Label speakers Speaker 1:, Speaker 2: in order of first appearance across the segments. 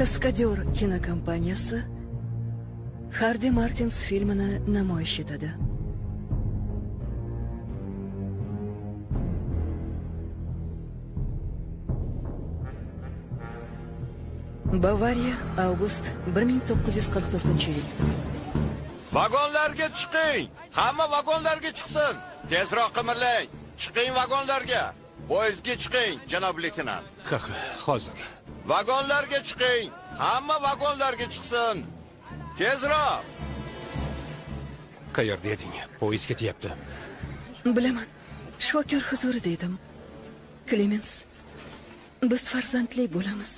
Speaker 1: Kaskadyor kinokompaniyasi Hardy Martins filmini namoyish etadi. Bavariya, avgust 1944-yil.
Speaker 2: Vagonlarga chiqing! Hamma vagonlarga chiqsin! Tezroq qimirlang! Chiqing vagonlarga! Poyezdga chiqing, janob leytenant.
Speaker 3: Hozir.
Speaker 2: Vagonlarga chiqing! Hamma vagonlarga chiqsin! Tezroq!
Speaker 3: Qayerda eding? Poyezd ketyapti.
Speaker 1: Bilaman. Shifokor huzurida edim. Clemens, biz farzandli bo'lamiz.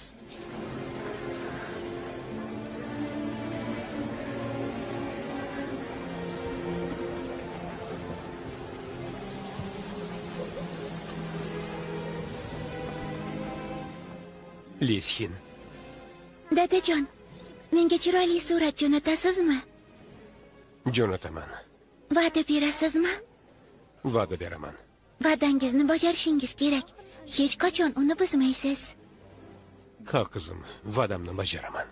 Speaker 3: Leskin.
Speaker 4: Dadajon, menga chiroyli surat jo'natasizmi?
Speaker 3: Jo'nataman.
Speaker 4: Va'da berasizmi?
Speaker 3: Va'da beraman.
Speaker 4: Va'dangizni bajarishingiz kerak. Hech qachon uni buzmaysiz.
Speaker 3: Ha qizim, va'damni bajaraman.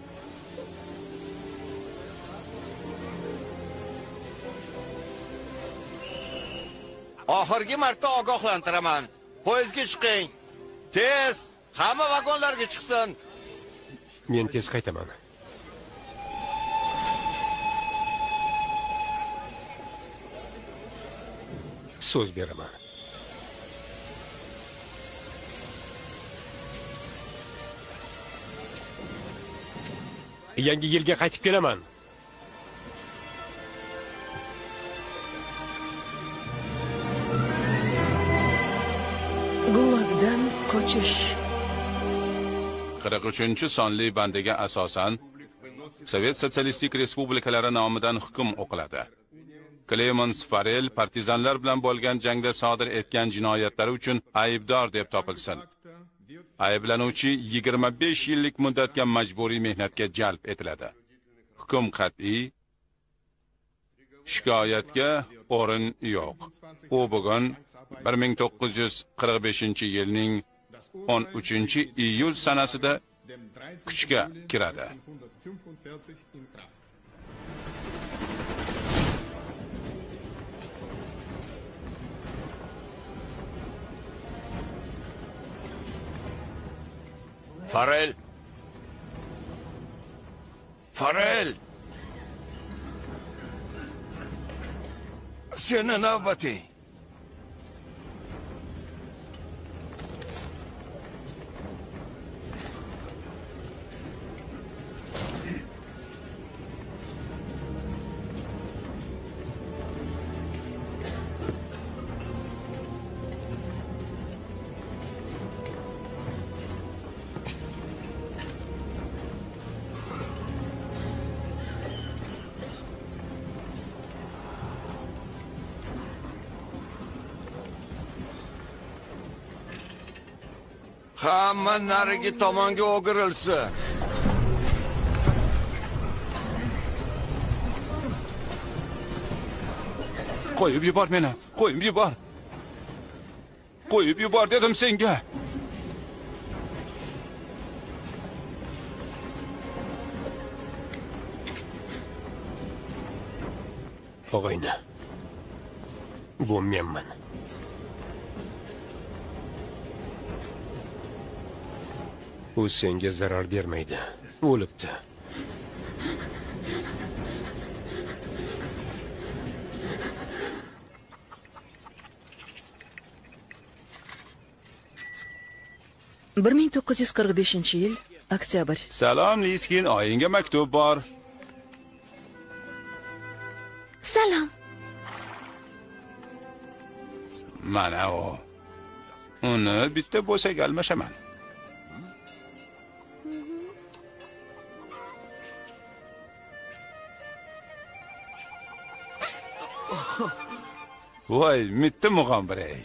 Speaker 2: Oxirgi marta ogohlantiraman. Poyezdga chiqing. Tez! Hamma vagonlarga chiqsin.
Speaker 3: Men tez qaytaman. So'z beraman. Yangi yilga qaytib kelaman.
Speaker 1: Gulagdan qochish.
Speaker 5: 43-sonli bandiga asosan Sovet Sotsialistik Respublikalari nomidan hukm o'qiladi. Clemens Farrell partizanlar bilan bo'lgan jangda sodir etgan jinoyatlari uchun aybdor deb topilsin. Ayblanuvchi 25 yillik muddatga majburiy mehnatga jalb etiladi. Hukm qat'iy. Shikoyatga o'rin yo'q. U bugun 1945-yilning 13-iyul sanasida kuchga kiradi.
Speaker 2: Farrell! Farrell! Seni navbating. Hamma narigi tomonga o'girilsin.
Speaker 5: Qo'yib yubor meni. Qo'yib yubor. Qo'yib yubor dedim senga.
Speaker 3: Og'ayni. Bu menman. U senga zarar bermaydi. O'libdi.
Speaker 1: Bir 1945-yil oktyabr.
Speaker 5: Salom Leskin, oyinga maktub bor.
Speaker 4: Salom.
Speaker 5: Mana u. Uni bitta bo'lsak almashaman. Voy, mitti mug'ombirey.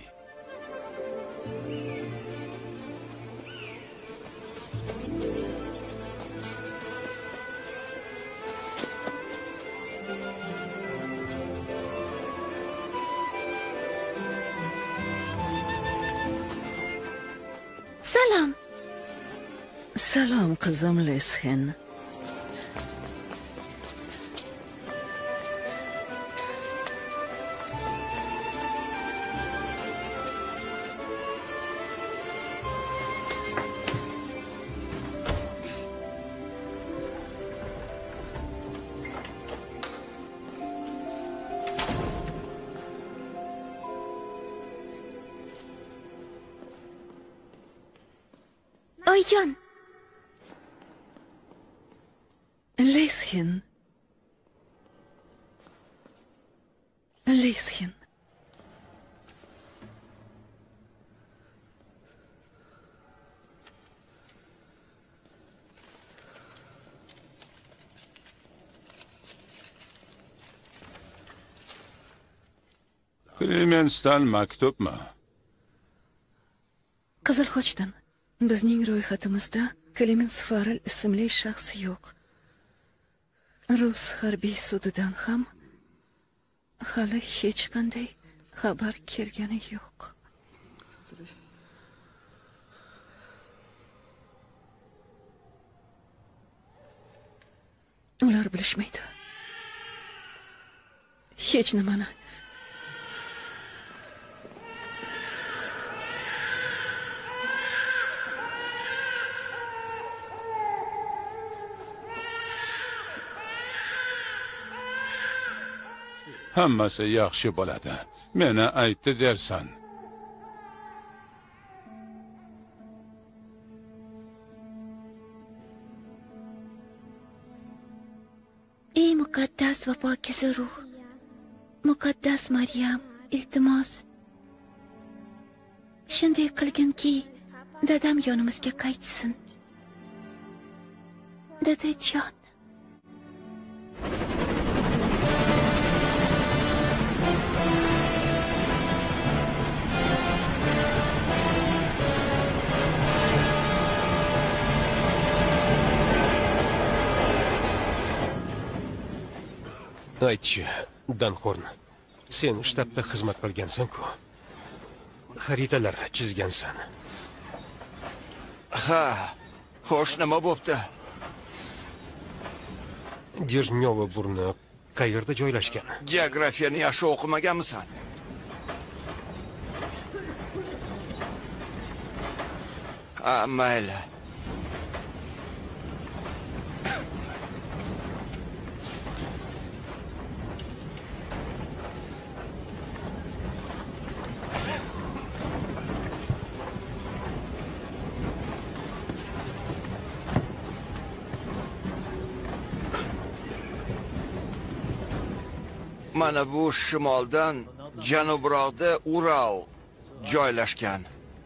Speaker 4: Salom.
Speaker 1: Salom qizim Leshen.
Speaker 4: Oyijon,
Speaker 1: Leshen. Leshen.
Speaker 5: Klemensdan maktubmi?
Speaker 1: Qizilxochdan. Bizning ro'yxatimizda Klemens Farrell ismli shaxs yo'q. Rus harbiy sudidan ham hali hech qanday xabar kelgani yo'q. Ular bilishmaydi. Hech nimani.
Speaker 5: Hammasi yaxshi bo'ladi. Meni aytdi dersan.
Speaker 4: ey muqaddas va pokiza ruh, muqaddas Maryam, iltimos, shunday qilginki, dadam yonimizga qaytsin. Dadajon.
Speaker 3: Aytchi, Danxorn. Sen shtabda xizmat qilgansan-ku. Xaritalar chizgansan.
Speaker 2: Ha, xo'sh, nima bo'pti?
Speaker 3: Dernyovo burni qayerda joylashgan?
Speaker 2: Geografiyani yaxshi o'qimaganmisan? Mayli. Mana bu shimoldan janubroqda Ural joylashgan.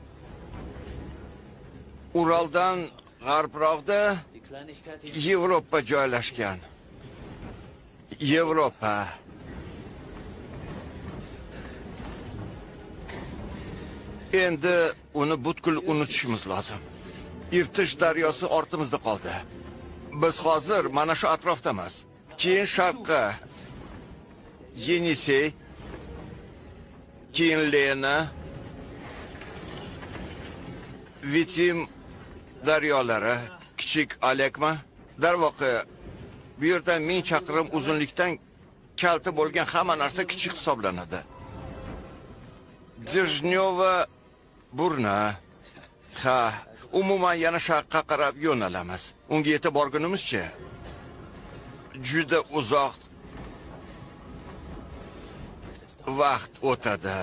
Speaker 2: Uraldan g'arbroqda Yevropa joylashgan. Yevropa. Endi uni butkul unutishimiz lozim. Irtish daryosi ortimizda qoldi. Biz hozir mana shu atrofdamiz. Keyin sharqqa Yenisey, keyin Lena, Vitim daryolari, kichik Alekma, darvoqe bu yerdan 1000 chaqirim uzunlikdan kalta bo'lgan hamma narsa kichik hisoblanadi. Dzержнёва burna. Ha, umuman yana sharqqa qarab yo'nalamiz. Unga yetib borgunimizcha juda uzoq vaqt o'tadi.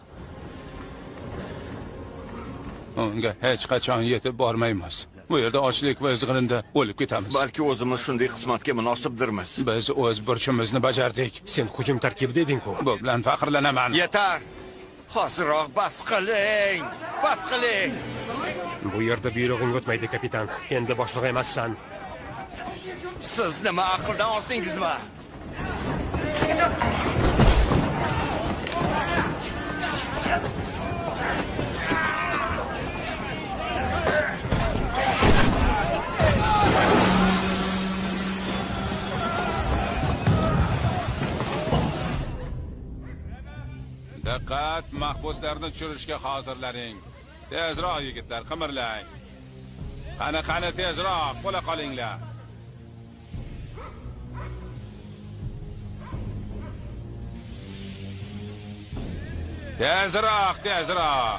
Speaker 5: Unga hech qachon yetib bormaymiz. Bu yerda ochlik va izg'irinda o'lib ketamiz.
Speaker 2: Balki o'zimiz shunday xizmatga munosibdirmiz.
Speaker 5: Biz o'z burchimizni bajardik.
Speaker 3: Sen hujum tarkibida eding-ku.
Speaker 5: Bu bilan faxrlanaman.
Speaker 2: Yetar. Hozirroq bas qiling. Bas qiling.
Speaker 3: Bu yerda buyrug'ing o'tmaydi, kapitan. Endi boshliq emassan.
Speaker 2: Siz nima aqldan ozdingizmi?
Speaker 5: Diqqat, mahbuslarni tushirishga hozirlaning. Tezroq yigitlar, qimirlang. Qani tezroq, bo'la qolinglar. Tezroq.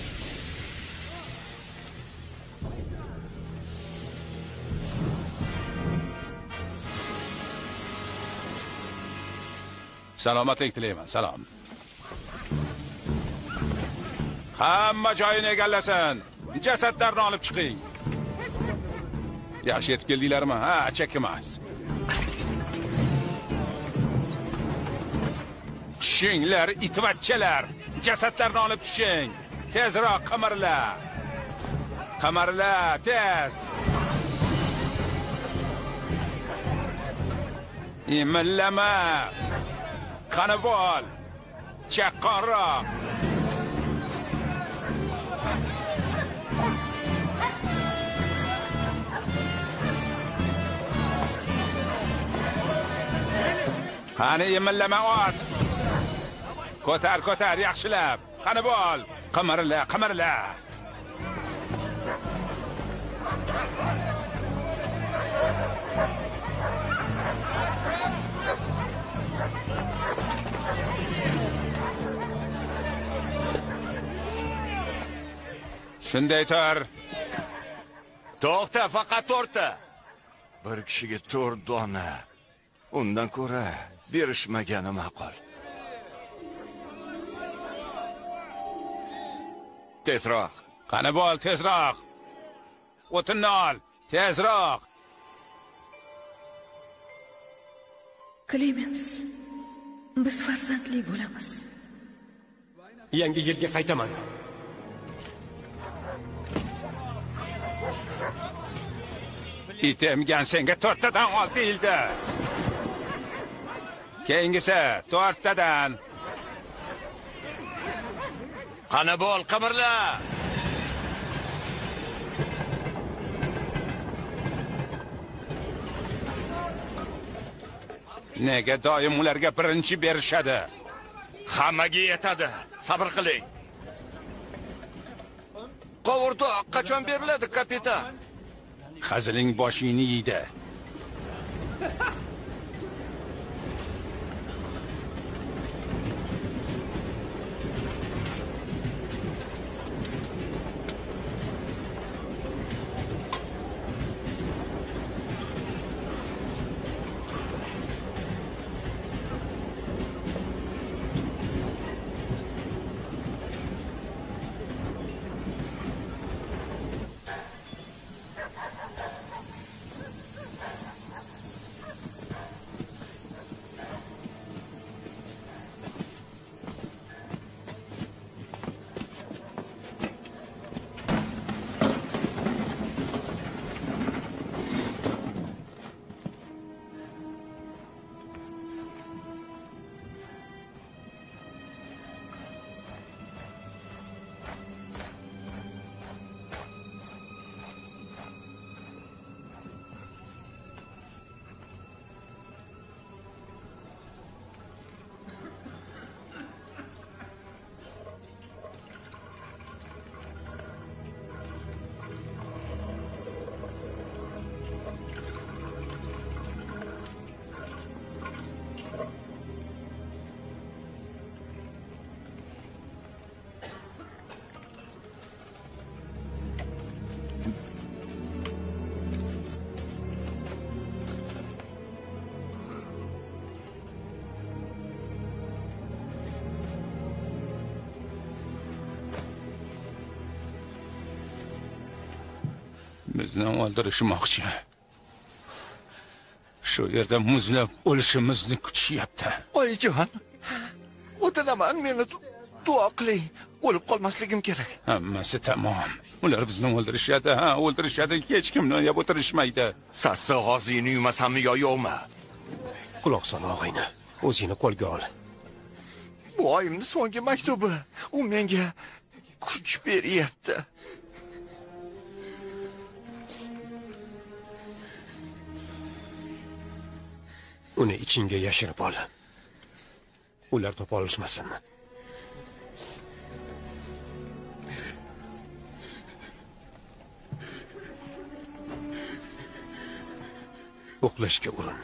Speaker 5: Salomatlik tilayman, salom. Hamma joyini egallasin. Jasadlarni olib chiqing. Yaxshi yetib keldinglarmi? Ha, chekmas. Tushinglar, itvachchalar. Jasadlarni olib tushing. Tezroq qamarlar. Qamarlar, tez. Imillama. Qani bo'l. Chaqqonroq. Qani imillama ot. Ko'tar, yaxshilab. Qani bo'l. Qamarla. Shunday tur.
Speaker 2: To'xta, faqat 4 ta. Bir kishiga 4 dona. Undan ko'ra berishmagani ma'qul. Tezroq.
Speaker 5: Qani bo'l, tezroq. O'tinni ol, tezroq.
Speaker 1: Klemens, biz farzandli bo'lamiz.
Speaker 3: Yangi yilga qaytaman.
Speaker 5: Itemgan senga 4 tadan ol deyildi. Keyingisi 4 tadan.
Speaker 2: Qani bo'l, qamirla.
Speaker 5: Nega doim ularga birinchi berishadi?
Speaker 2: Hammaga yetadi. Sabr qiling. Qovurdoq qachon beriladi, kapitan?
Speaker 5: Haziling boshingni yeydi. Bizni o'ldirishmoqchi. Shu yerda muzlab o'lishimizni kutishyapti.
Speaker 2: Oyijon, o'tinaman, meni duo qiling. O'lib qolmasligim kerak.
Speaker 5: Hammasi tamom. Ular bizni o'ldirishadi, o'ldirishadi. Hech kimni yeb o'tirishmaydi.
Speaker 2: Sassiq og'zingni yumasammi yo yo'qmi?
Speaker 3: Quloq sol og'ayni. O'zingni qo'lga ol.
Speaker 2: Bu oyimning so'nggi maktubi. U menga kuch beryapti.
Speaker 3: Uni ichingga yashirib ol. Ular topa olishmasin. uxlashga urin.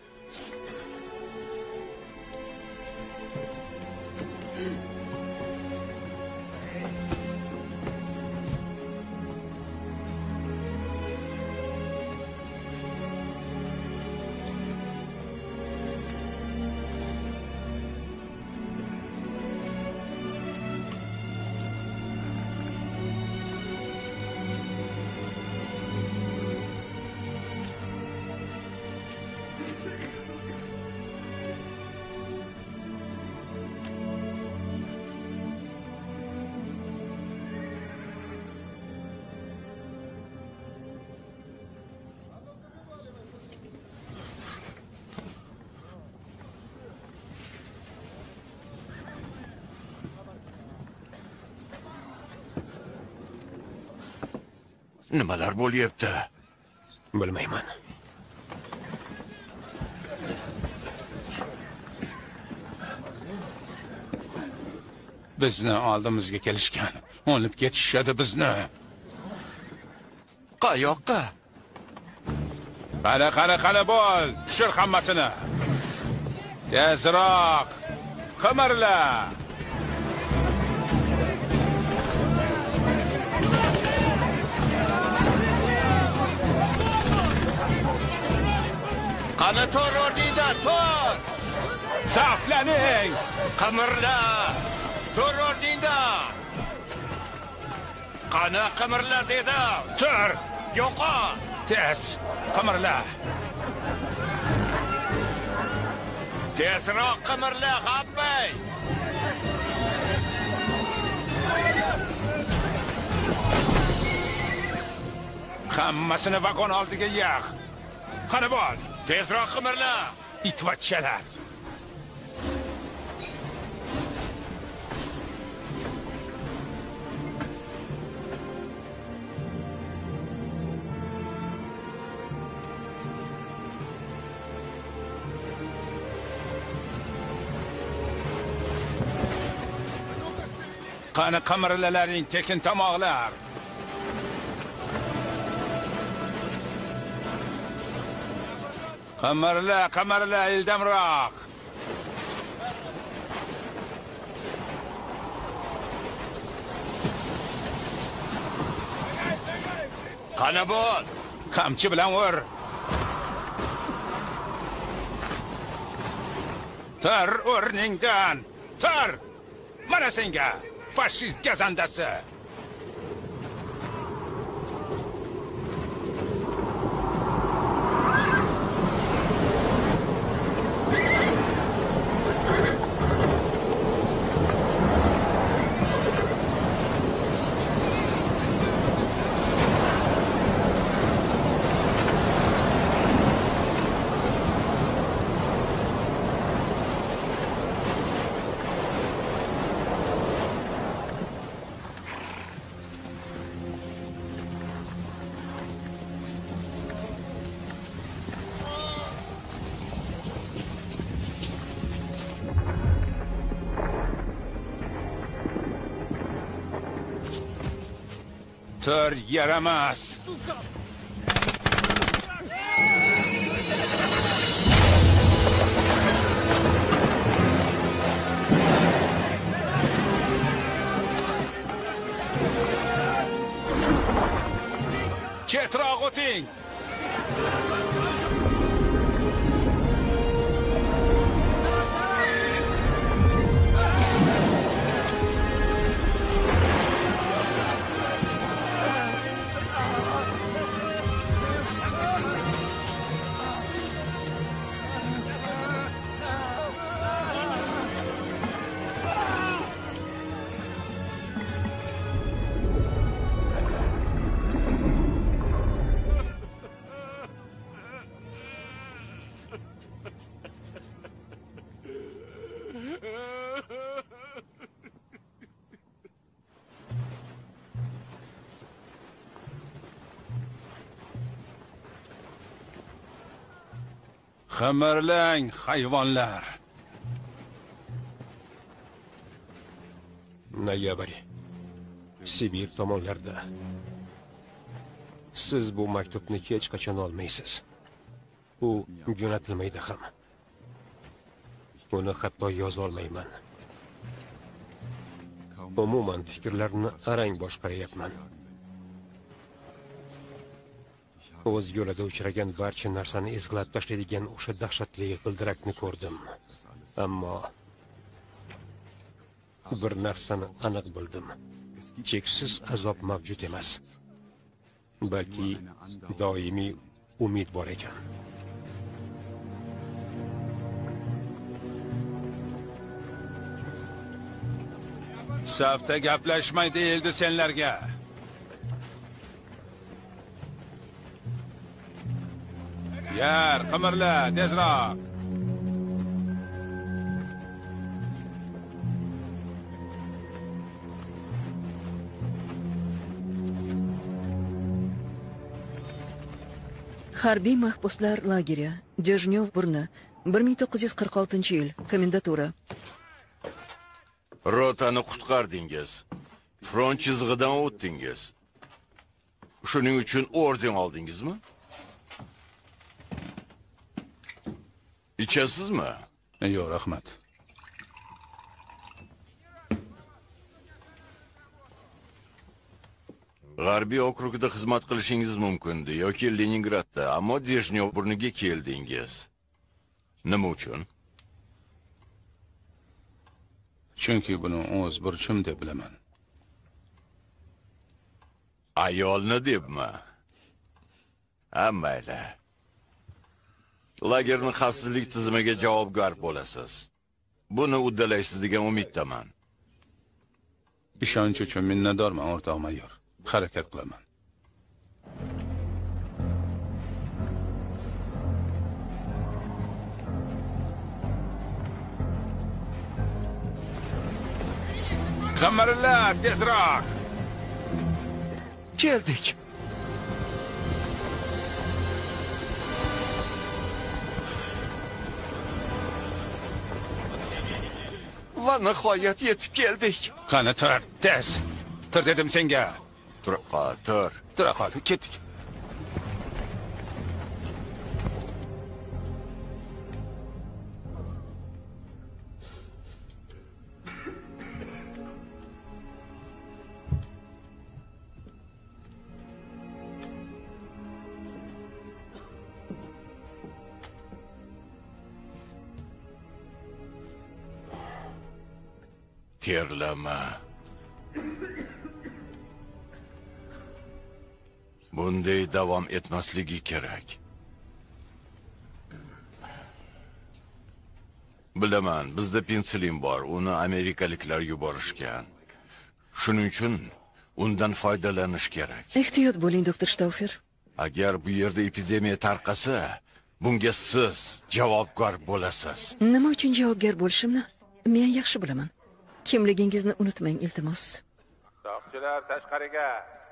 Speaker 2: Nimalar bo'lyapti?
Speaker 3: Bilmayman.
Speaker 5: Bizni oldimizga kelishgan. Olib ketishadi bizni.
Speaker 2: Qayoqqa?
Speaker 5: Qara bo'l. Tushir hammasini. Tezroq. Qimirla.
Speaker 2: Qani tur o'rningda, tur!
Speaker 5: Saflaning.
Speaker 2: Qimirla! Tur o'rningda! Qani qimirla dedim.
Speaker 5: Tur.
Speaker 2: Yo'qol!
Speaker 5: Tez. Qimirla.
Speaker 2: Tezroq qimirla, g'abbay!
Speaker 5: Hammasini vagon oldiga yig'. Qani bo'l.
Speaker 2: Tezroq qimirla!
Speaker 5: Itvachchalar. Qani qimirlalaring tekin tomoqlar. Qimirla, ildamroq.
Speaker 2: Qani bo'l!
Speaker 5: Qamchi bilan ur. Tur o'rningdan. Tur! Mana senga fashist gazandasi. Tur yaramas. Chetroq o'ting. Qimirlang, hayvonlar.
Speaker 3: Noyabr. Sibir tomonlarda. Siz bu maktubni hech qachon olmaysiz. u jo'natilmaydi ham. Uni hatto yoza olmayman. Umuman fikrlarni arang boshqaryapman. O'z yo'lida uchragan barcha narsani ezg'ilab tashlaydigan o'sha dahshatli g'ildirakni ko'rdim. Ammo bir narsani aniq bildim. Cheksiz azob mavjud emas. Balki doimiy umid bor ekan.
Speaker 5: Safda gaplashmay deyildi senlarga. Yar, qimirla, tezroq.
Speaker 1: Harbiy mahbuslar lageri, Dejnyov burni, 1946-yil, komendatura.
Speaker 2: Rotani qutqardingiz. Front chizig'idan o'tdingiz. Shuning uchun orden oldingizmi? Ichasizmi?
Speaker 5: Yo'q, rahmat.
Speaker 2: G'arbiy okrugida xizmat qilishingiz mumkindi yoki Leningradda, ammo Dejnyov burniga keldingiz. Nima uchun?
Speaker 5: Chunki buni o'z burchim deb bilaman.
Speaker 2: Ayolni debmi? Mayli. Lagerning xavfsizlik tizimiga javobgar bo'lasiz. Buni uddalaysiz degan umiddaman.
Speaker 5: Ishonch uchun minnatdorman, o'rtoq mayor. Harakat qilaman. Qamarlar, tezroq.
Speaker 2: Keldik. Va nihoyat yetib keldik.
Speaker 5: Qani tur, tez. Tur dedim senga.
Speaker 2: Tur.
Speaker 5: Tura qol, ketdik.
Speaker 2: Terlama. Bunday davom etmasligi kerak. Bilaman, bizda pensilin bor, uni amerikaliklar yuborishgan. Shuning uchun undan foydalanish kerak.
Speaker 1: Ehtiyot bo'ling, doktor Staufer.
Speaker 2: Agar bu yerda epidemiya tarqasa, bunga siz javobgar bo'lasiz.
Speaker 1: Nima uchun javobgar bo'lishimni men yaxshi bilaman. Kimligingizni unutmang, iltimos.
Speaker 5: Soqchilar tashqariga.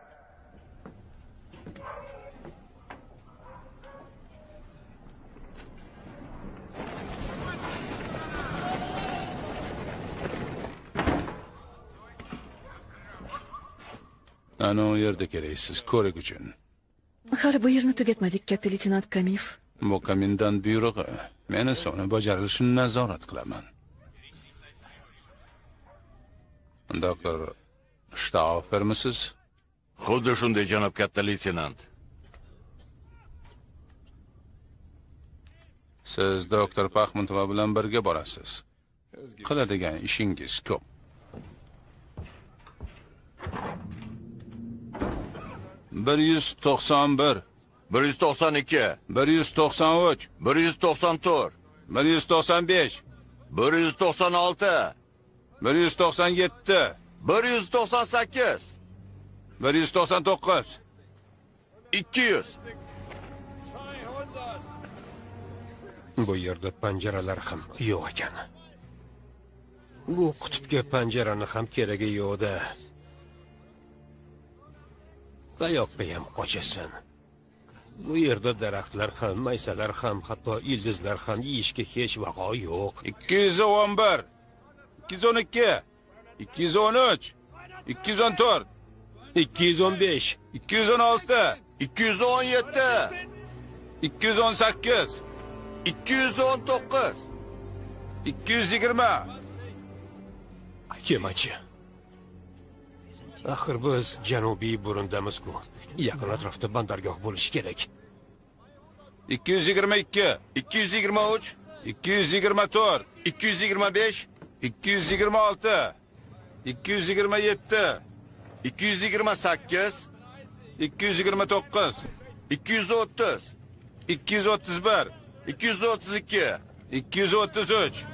Speaker 5: Ana o yerda keraksiz, ko'rik uchun.
Speaker 1: Hali bu yerni tugatmadik, katta leytenant Kamilov.
Speaker 5: Bu komendant buyrug'i. Men esa uni bajarilishini nazorat qilaman. Doktor Staufermisiz?
Speaker 2: Xuddi shunday, janob katta leytenant.
Speaker 5: Siz doktor Paxmutova bilan birga borasiz. Qiladigan ishingiz ko'p. Bir 191,
Speaker 2: 192,
Speaker 5: 193,
Speaker 2: 194,
Speaker 5: 195,
Speaker 2: 196,
Speaker 5: 197,
Speaker 2: 198,
Speaker 5: 199.
Speaker 2: 200.
Speaker 3: Bu yerda panjaralar ham yo'q ekan. Bu qutbga panjarani ham keragi yo'q-da. Qayoqqa ham qochasan? Bu yerda daraxtlar ham, maysalar ham, hatto ildizlar ham yeyishga hech vaqo yo'q.
Speaker 5: 211, 212, 213, 214,
Speaker 3: 215,
Speaker 5: 216,
Speaker 2: 217,
Speaker 5: 218,
Speaker 2: 219,
Speaker 5: 220.
Speaker 3: Kemachi. Axir biz janubiy burundamiz-ku. Yaqin atrofda bandargoh bo'lishi kerak.
Speaker 5: 222,
Speaker 2: 223,
Speaker 5: 224,
Speaker 2: 225,
Speaker 5: 226, 227,
Speaker 2: 228,
Speaker 5: 229,
Speaker 2: 230,
Speaker 5: 231,
Speaker 2: 232,
Speaker 5: 233,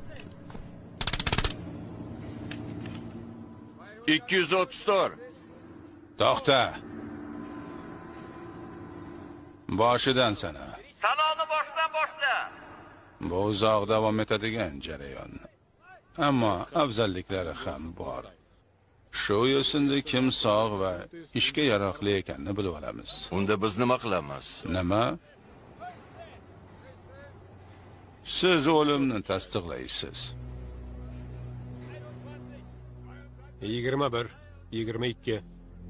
Speaker 2: 234.
Speaker 5: To'xta. Boshidan sana.
Speaker 6: Saloni boshdan boshla.
Speaker 5: Bu uzoq davom etadigan jarayon. Ammo afzalliklari ham bor. Shu yo'sinda kim sog' va ishga yaroqli ekanini bilib olamiz.
Speaker 2: Unda biz nima qilamiz?
Speaker 5: Nima? Siz o'limni tasdiqlaysiz.
Speaker 3: 21, 22.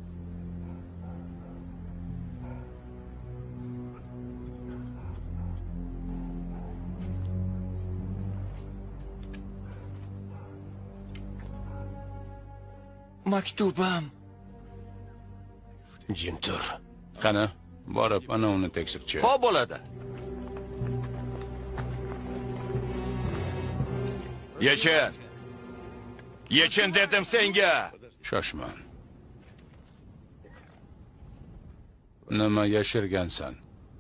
Speaker 2: Maktubim.
Speaker 3: Jim tur.
Speaker 5: Qani, borib ana uni tekshirchi.
Speaker 2: Xo'p bo'ladi. Yechin. Yechin dedim senga.
Speaker 5: Shoshma. Nima yashirgansan?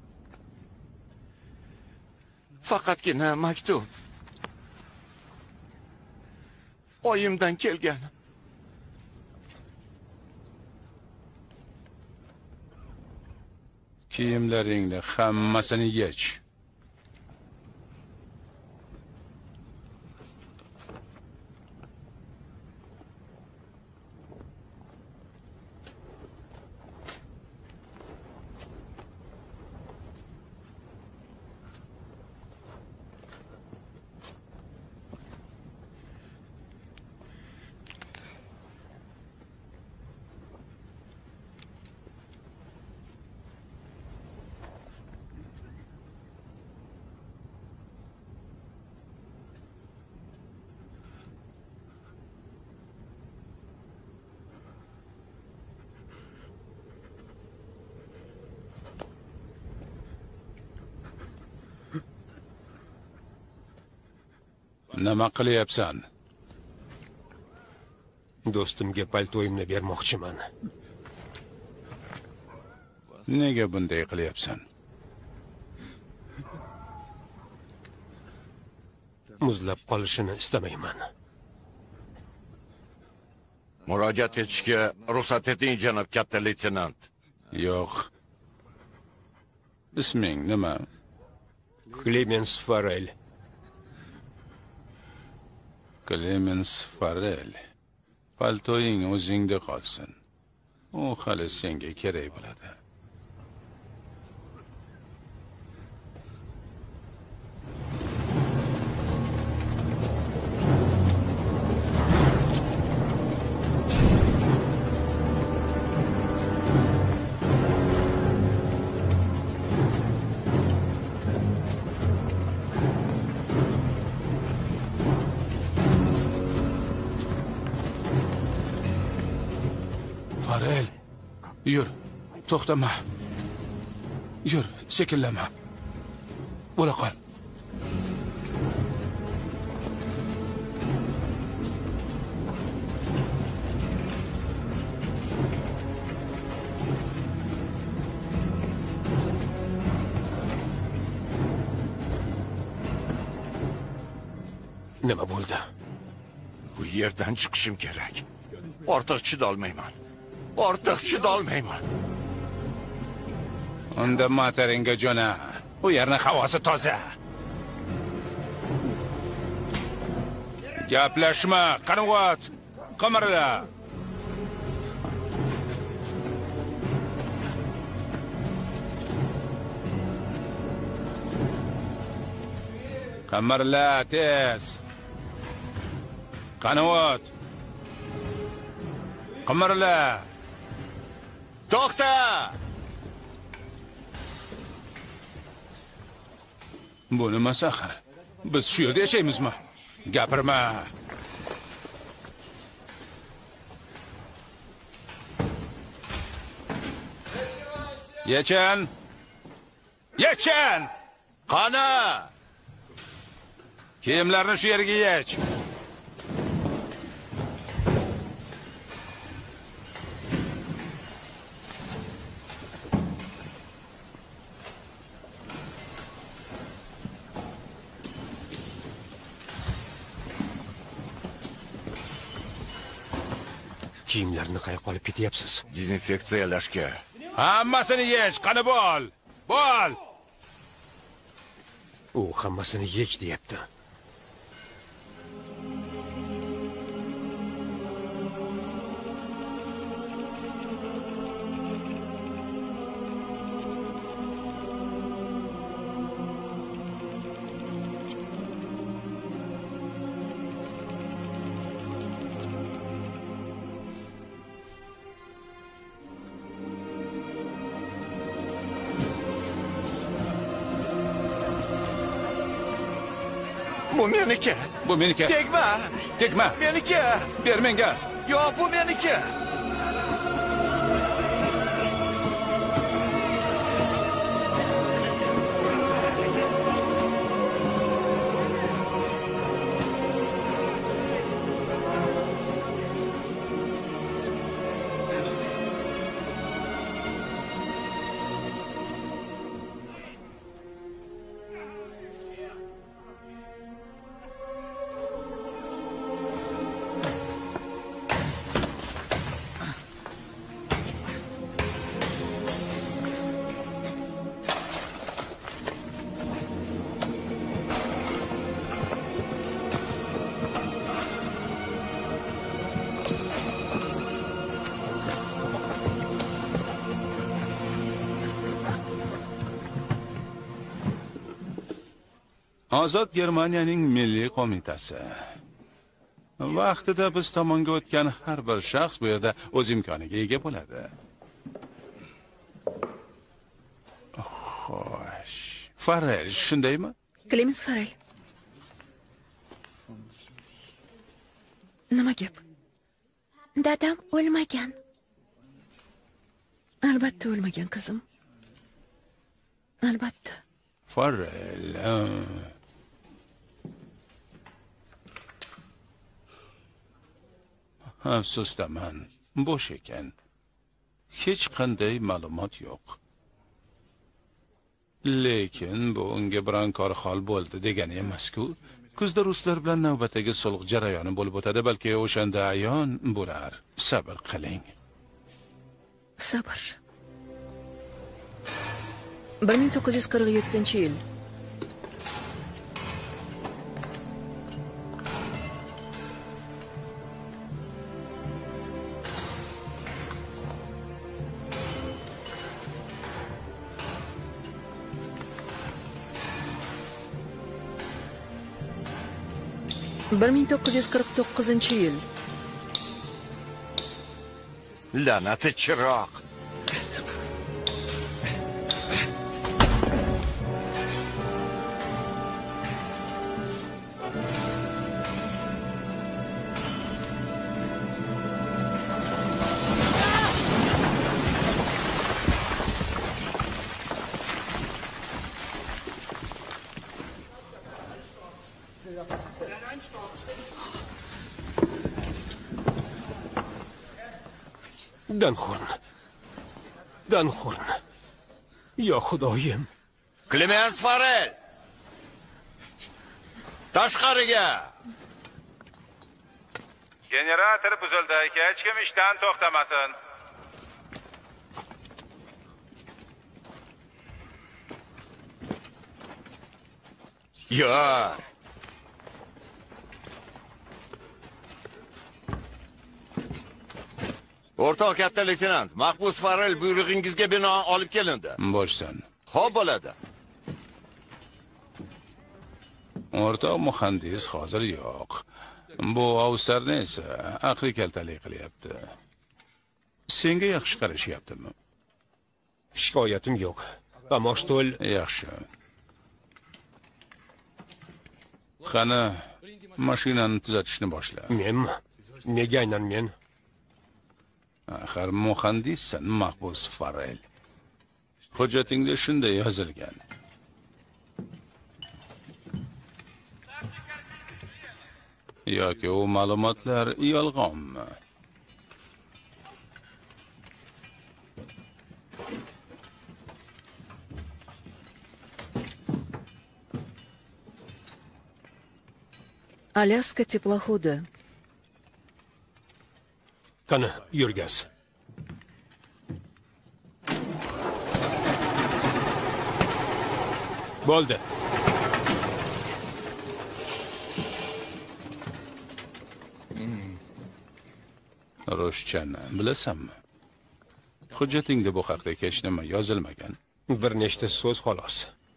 Speaker 2: Faqatgina maktub. Oyimdan kelgan.
Speaker 5: Kiyimlaringni hammasini yech. Nima qilyapsan?
Speaker 3: Do'stimga paltoyimni bermoqchiman.
Speaker 5: Nega bunday qilyapsan?
Speaker 3: Muzlab qolishini istamayman.
Speaker 2: Murojaat etishga ruxsat eting, janob katta leytenant.
Speaker 5: Yo'q. Isming nima?
Speaker 3: Clemens Farrell.
Speaker 5: Clemens Farrell. Paltoying o'zingda qolsin. U hali senga kerak bo'ladi. Farrell, yur, to'xtama. Yur, sekinlama. Bo'la qol.
Speaker 3: Nima bo'ldi?
Speaker 2: Bu yerdan chiqishim kerak. Ortiq chidolmayman. Ortiq chidolmayman.
Speaker 5: Unda materingga jo'na. Bu yerning havosi toza. Gaplashma, qanot. Qamarla. Qamarla tez. Qanot. Qamarla.
Speaker 2: To'xta!
Speaker 5: Bu nima axir? Biz shu yerda yashaymizmi? Gapirma. Yechan! Yechan!
Speaker 2: Qani?
Speaker 5: Kiyimlarni shu yerga yech.
Speaker 3: Kiyimlarni qayoqqa olib ketyapsiz?
Speaker 2: Dezinfeksiyalashga.
Speaker 5: Hammasini yech, qani bol. Bol.
Speaker 3: U hammasini yech deyapti.
Speaker 2: Bu meniki.
Speaker 5: Bu meniki.
Speaker 2: Tegma.
Speaker 5: Tegma.
Speaker 2: Meniki.
Speaker 5: Ber menga.
Speaker 2: Yo'q, bu meniki.
Speaker 5: Ozod Germaniyaning Milliy qo'mitasi. Vaqtida biz tomonga o'tgan har bir shaxs bu yerda o'z imkoniga ega bo'ladi. Xo'sh. Farrell, shundaymi?
Speaker 1: Klemens Farrell. Nima gap?
Speaker 4: Dadam o'lmagan.
Speaker 1: Albatta o'lmagan qizim. Albatta.
Speaker 5: Farrell. Afsusdaman, bo'sh ekan. Hech qanday ma'lumot yo'q. Lekin bu unga biron kor hol bo'ldi degani emas-ku. Kuzda ruslar bilan navbatdagi sulh jarayoni bo'lib o'tadi, balki o'shanda ayon bo'lar. Sabr qiling.
Speaker 1: Sabr. 1947-yil. Bir 1949-yil.
Speaker 2: La'nati chiroq.
Speaker 3: Danxorn. Yo xudoyim.
Speaker 2: Klemens Farrell. Tashqariga.
Speaker 6: Generator buzildi. Hech kim ishdan to'xtamasin.
Speaker 2: Yo'q. O'rtoq katta leytenant, Mahbus Farrell buyrug'ingizga binoan olib kelindi.
Speaker 5: Bo'lsin.
Speaker 2: Xo'p bo'ladi.
Speaker 5: O'rtoq muhandis hozir yo'q. Bu ovsarni esa aqli kaltalik qilyapti. Senga yaxshi qarashyaptimi?
Speaker 3: Shikoyatim yo'q. Qamosh to'l.
Speaker 5: Yaxshi. Qani, mashinani tuzatishni boshla.
Speaker 3: Menmi? Nega aynan men?
Speaker 5: Axir muhandissan, Mahbus Farrell. Hujjatingda shunday yozilgan. Yoki u ma'lumotlar yolg'onmi?
Speaker 1: Alyaska teploxodi.
Speaker 3: Qani, yurgaz. Bo'ldi.
Speaker 5: Roshchani bilasanmi? Hujjatingda bu haqda hech nima yozilmagan.
Speaker 3: Bir nechta so'z xolos.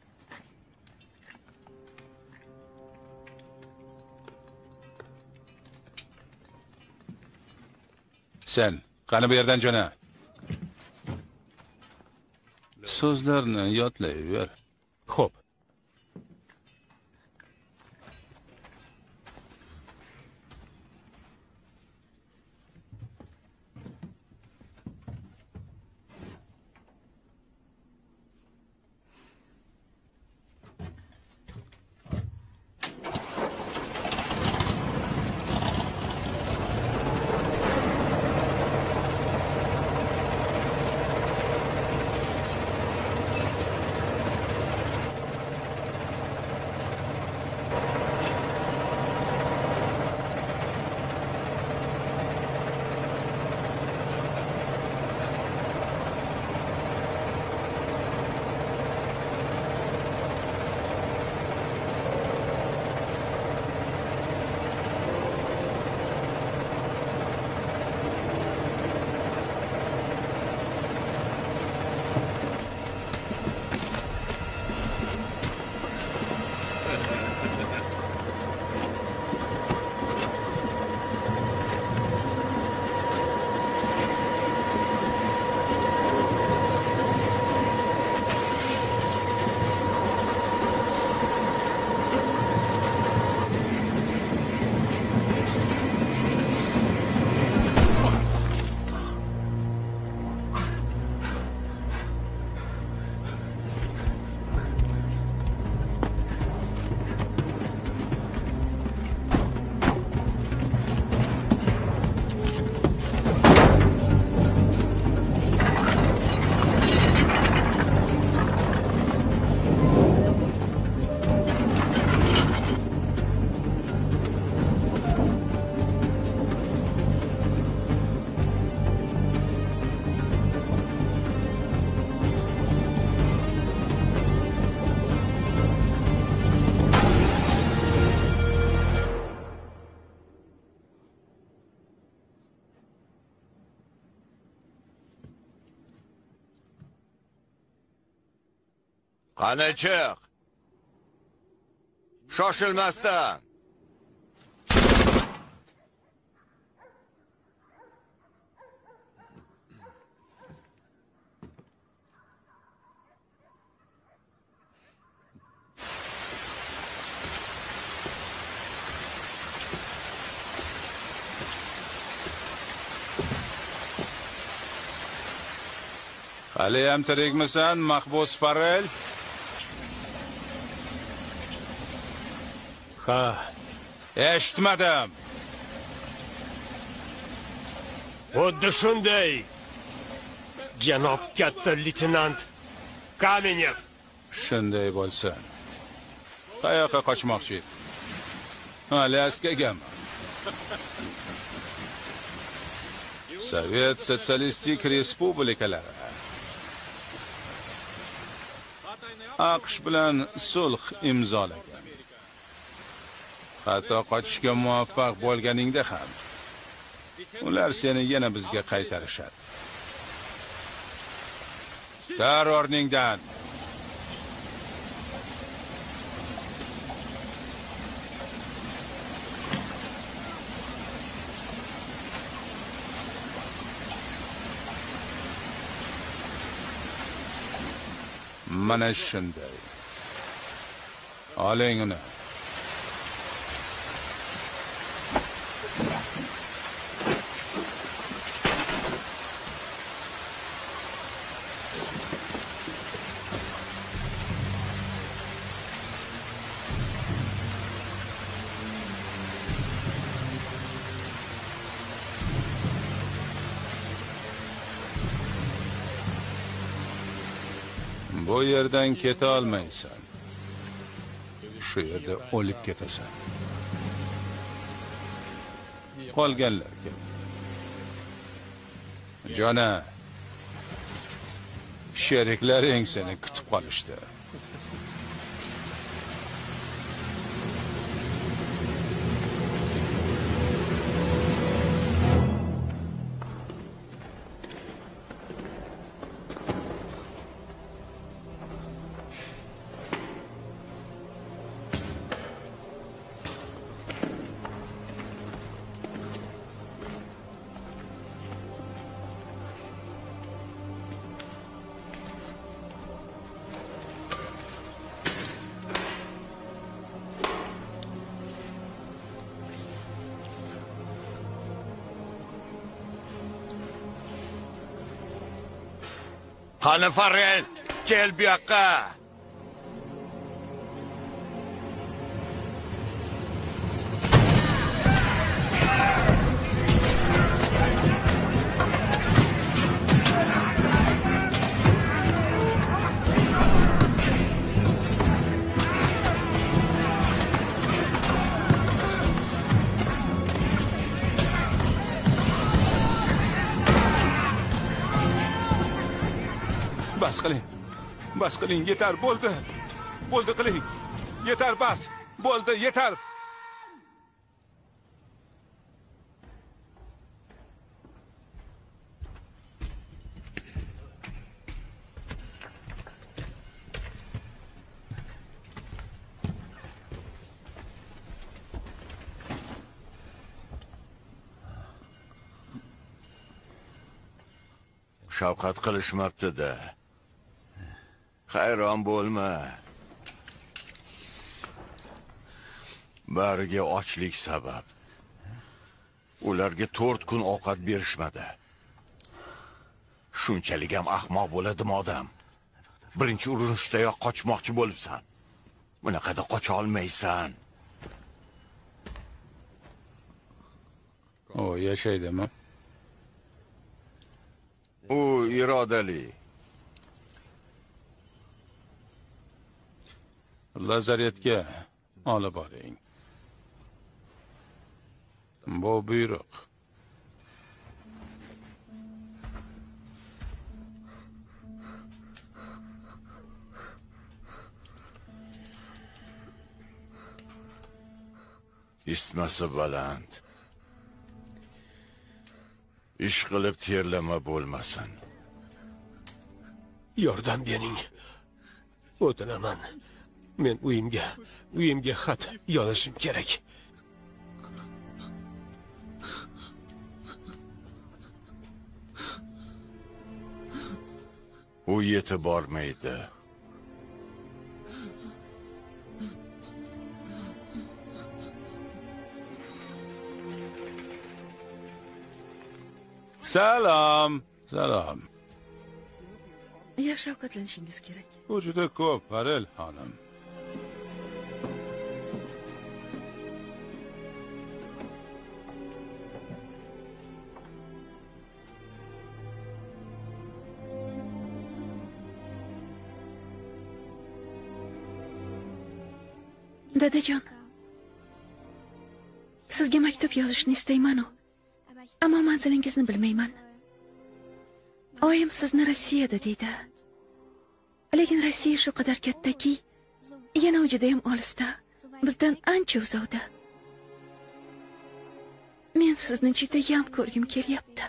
Speaker 5: Sen, qani bu yerdan jo'na. So'zlarni yodlayver.
Speaker 3: Xo'p.
Speaker 2: Qani chiq. Shoshilmasdan.
Speaker 5: Haliyam tirikmisan, Mahbus Farrell?
Speaker 3: Ha,
Speaker 5: Eshitmadim.
Speaker 3: xuddi shunday. Janob katta leytenant Kamenev.
Speaker 5: Shunday bo'lsa, qayoqqa qochmoqchi? Alyaskagami? Sovet Sotsialistik Respublikalari AQSh bilan sulh imzolagan. Hatto qochishga muvaffaq bo'lganingda ham ular seni yana bizga qaytarishadi. Dar o'rningdan. Mana shunday. Oling uni. Bu yerdan keta olmaysan. Shu yerda o'lib ketasan. Qolganlarga. Jona, sheriklaring seni kutib qolishdi.
Speaker 2: Qani Farrell, kel bu yoqqa.
Speaker 5: Bas qiling, yetar, bo'ldi. Bo'ldi qiling. Yetar, bas. Bo'ldi, yetar.
Speaker 2: Shafqat qilishmabdi-da. Hayron bo'lma. Bariga ochlik sabab. Ularga 4 kun ovqat berishmadi. Shunchalik ham ahmoq bo'ladimi odam? Birinchi urinishdayoq qochmoqchi bo'libsan. Bunaqada qocha olmaysan.
Speaker 5: O, yashaydimi?
Speaker 2: U irodali.
Speaker 5: Lazaretga olib boring. Bu buyruq.
Speaker 2: Isitmasi baland. Ish qilib terlama bo'lmasin.
Speaker 3: Yordam bering. O'tinaman. Men uyimga xat yozishim kerak.
Speaker 2: U yetib bormaydi.
Speaker 5: Salom. Salom.
Speaker 1: Yaxshi ovqatlanishingiz kerak.
Speaker 5: Bu juda ko'p, Farrell xonim.
Speaker 1: Dadajon, sizga maktub yozishni istayman-u, ammo manzilingizni bilmayman. Oyim sizni Rossiyada deydi. Lekin Rossiya shu qadar kattaki, yana u juda ham olisda, bizdan ancha uzoqda. Men sizni juda ham ko'rgim kelyapti.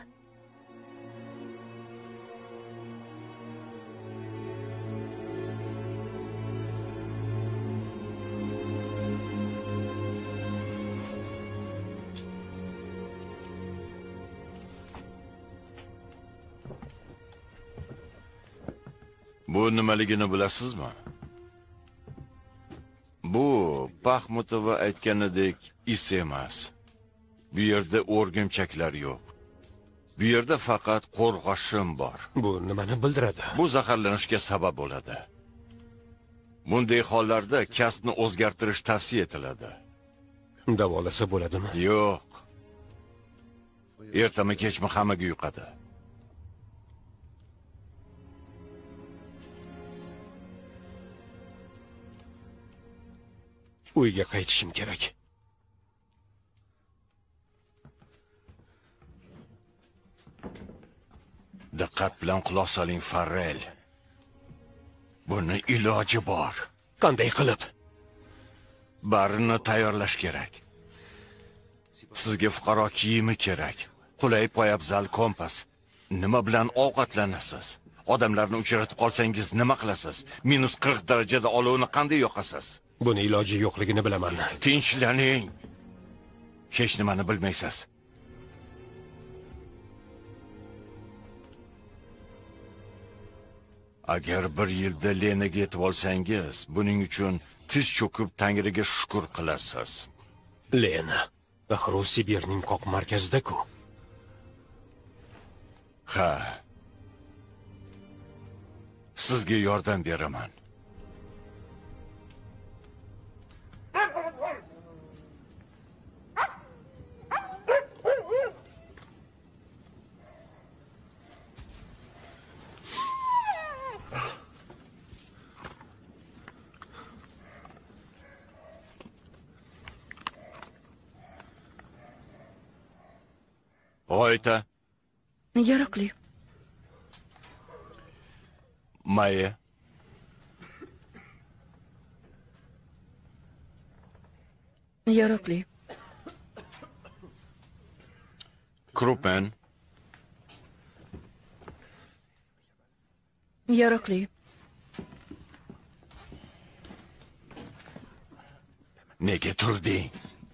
Speaker 2: Bu nimaligini bilasizmi? Bu Paxmutova aytganidek is emas. Bu yerda o'rgimchaklar yo'q. Bu yerda faqat qo'rg'oshin bor.
Speaker 3: Bu nimani bildiradi?
Speaker 2: Bu zaharlanishga sabab bo'ladi. Bunday hollarda kasbni o'zgartirish tavsiya etiladi.
Speaker 3: Davolasa bo'ladimi?
Speaker 2: Yo'q. Ertami kechmi hammaga yuqadi.
Speaker 3: Uyga qaytishim kerak.
Speaker 2: Diqqat bilan quloq soling, Farrell. Buni iloji bor.
Speaker 3: Qanday qilib?
Speaker 2: Barini tayyorlash kerak. Sizga fuqaro kiyimi kerak. Qulay poyabzal, kompas. Nima bilan ovqatlanasiz? Odamlarni uchratib qolsangiz nima qilasiz? -40 darajada olovni qanday yoqasiz?
Speaker 3: Buni iloji yo'qligini bilaman.
Speaker 2: Tinchlaning. Hech nimani bilmaysiz. Agar bir yilda Lenaga yetib olsangiz, buning uchun tiz cho'kib Tangriga shukr qilasiz.
Speaker 3: Lena, axir u Sibirning qoq markazida-ku.
Speaker 2: Ha. Sizga yordam beraman. Oyta.
Speaker 1: Yaroqli.
Speaker 2: Maya.
Speaker 1: Yaroqli.
Speaker 2: Krupen.
Speaker 1: Yaroqli.
Speaker 2: Nega turding?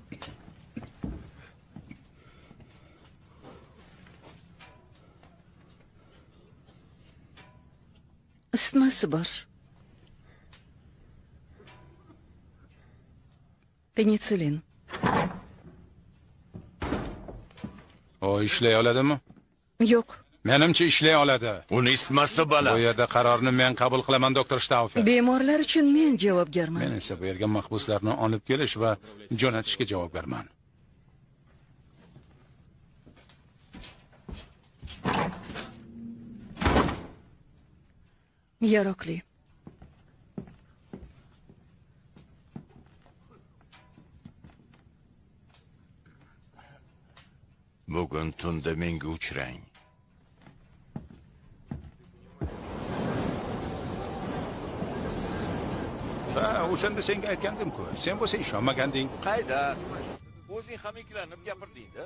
Speaker 1: Isitmasi bor. Penitsilin.
Speaker 5: O ishlay oladimi?
Speaker 1: Yo'q.
Speaker 5: Menimcha ishlay oladi.
Speaker 2: Uni isitmasi baland.
Speaker 5: Bu yerda qarorni men qabul qilaman, doktor Staufer.
Speaker 1: Bemorlar uchun men javobgarman.
Speaker 5: Men esa bu yerga mahbuslarni olib kelish va jo'natishga javobgarman.
Speaker 1: Yaroqli.
Speaker 2: Bugun tunda menga uchrang.
Speaker 5: Ha, o'shanda senga aytgandim-ku. Sen bo'lsa ishonmaganding.
Speaker 2: Qayda? O'zing ham ikkilanib gapirding-da.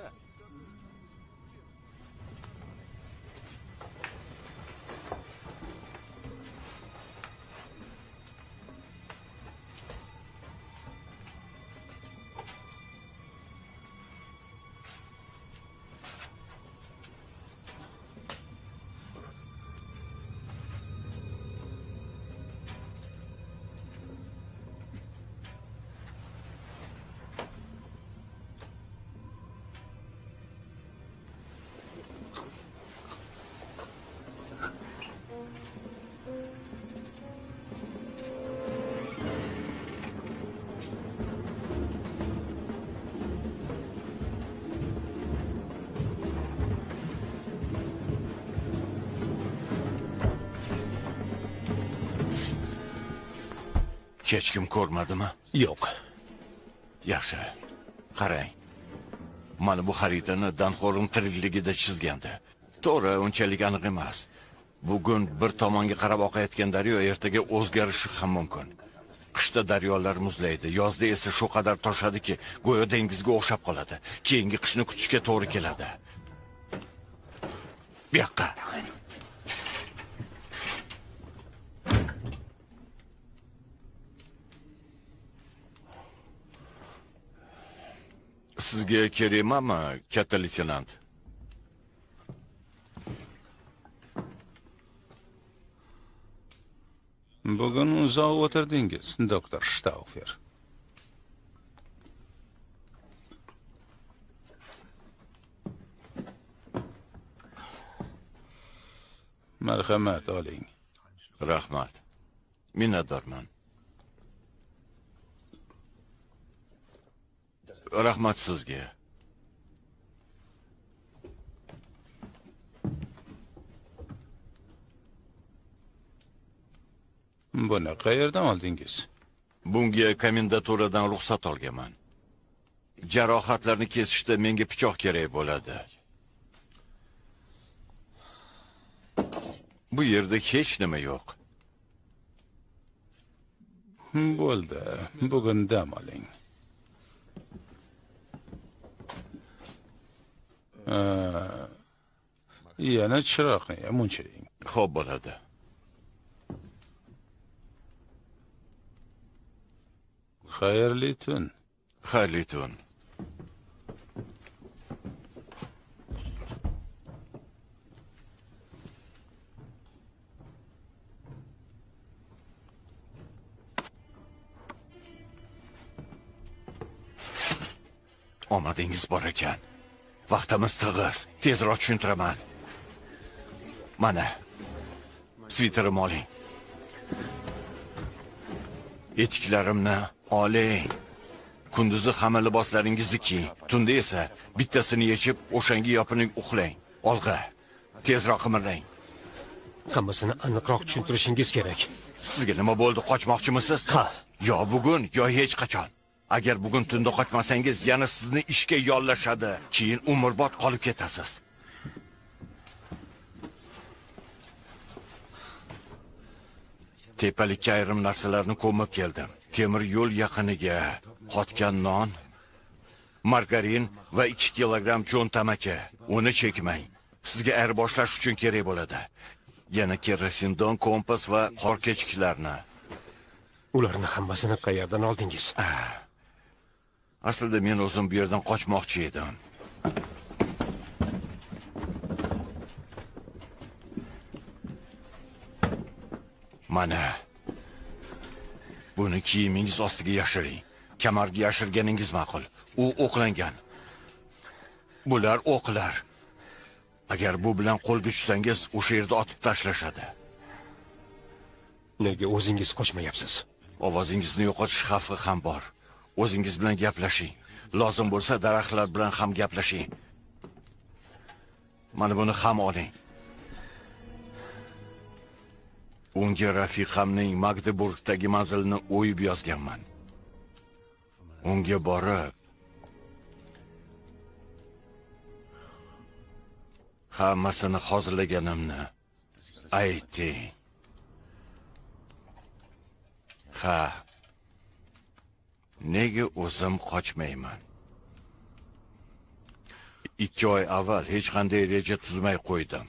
Speaker 2: Hech kim ko'rmadimi?
Speaker 3: Yo'q.
Speaker 2: Yaxshi. Qarang. Mana bu xaritani Danxo'rim tirikligida chizgandi. To'g'ri, unchalik aniq emas. Bugun bir tomonga qarab oqayotgan daryo ertaga o'zgarishi ham mumkin. Qishda daryolar muzlaydi, yozda esa shu qadar toshadiki, go'yo dengizga o'xshab qoladi. Keyingi qishni kutishga to'g'ri keladi. Bu yoqqa. Sizga kerakmi, katta leytenant?
Speaker 5: Bugun uzoq o'tirdingiz, doktor Staufer. Marhamat oling.
Speaker 2: Rahmat. Minnatdorman. Rahmat sizga.
Speaker 5: Buni qayerdan oldingiz?
Speaker 2: Bunga komendanturadan ruxsat olganman. Jarohatlarni kesishda menga pichoq kerak bo'ladi. Bu yerda hech nima yo'q.
Speaker 5: Bo'ldi. Bugun dam oling. Yana chiroqni ham o'chiring.
Speaker 2: Xo'p bo'ladi.
Speaker 5: Xayrli tun.
Speaker 2: Xayrli tun. Omadingiz bor ekan. Vaqtimiz tig'iz. Tezroq tushuntiraman. Mana. Sviterim oling. Etiklarimni oling. Kunduzi hamma liboslaringizni kiying. Tunda esa bittasini yechib, o'shanga yopining uxlang. Olg'a. Tezroq qimirlang.
Speaker 3: Hammasini aniqroq tushuntirishingiz kerak.
Speaker 2: Sizga nima bo'ldi? Qochmoqchimisiz?
Speaker 3: Ha.
Speaker 2: Yo bugun, yo hech qachon. Agar bugun tunda qochmasangiz, yana sizni ishga yollashadi. Keyin umrbod qolib ketasiz. Tepalikka ayrim narsalarni ko'mib keldim. Temir yo'l yaqiniga qotgan non, margarin va 2 kilogramm jo'n tamaki. Uni chekmang. Sizga ayirboshlash uchun kerak bo'ladi. Yana kerosindon, kompas va qor kechkilarni.
Speaker 3: Ularni hammasini qayerdan oldingiz?
Speaker 2: Aslida men o'zim bu yerdan qochmoqchi edim. Mana. Buni kiyimingiz ostiga yashiring. Kamarga yashirganingiz ma'qul. U o'qlangan. Bular o'qlar. Agar bu bilan qo'lga tushsangiz, o'sha yerda otib tashlashadi.
Speaker 3: Nega o'zingiz qochmayapsiz?
Speaker 2: Ovozingizni yo'qotish xavfi ham bor. O'zingiz bilan gaplashing. Lozim bo'lsa daraxtlar bilan ham gaplashing. Mana buni ham oling. Unga rafiqamning Magdeburgdagi manzilini o'yib yozganman. Unga borib hammasini hozirlaganimni ayting. Ha. Nega o'zim qochmayman? 2 oy avval hech qanday reja tuzmay qo'ydim.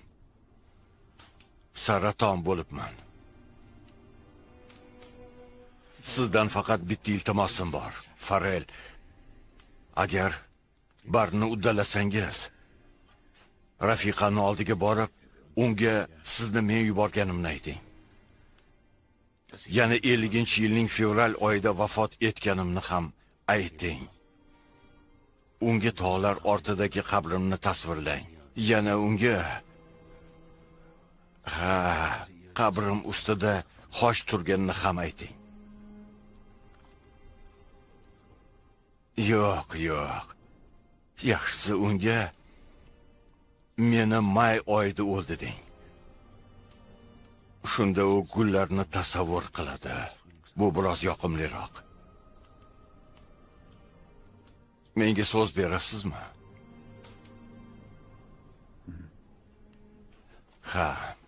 Speaker 2: Saraton bo'libman. Sizdan faqat bitta iltimosim bor. Farel, agar barni uddalasangiz, rafiqamni oldiga borib, unga sizni men yuborganimni ayting. Yana 50-yilning fevral oyida vafot etganimni ham ayting. Unga tog'lar ortidagi qabrimni tasvirlang. Yana unga qabrim ustida xoch turganini ham ayting. Yo'q. Yaxshisi unga meni may oyida o'ldi deng. Shunda u gullarni tasavvur qiladi. Bu biroz yoqimliroq. Menga so'z berasizmi? Ha.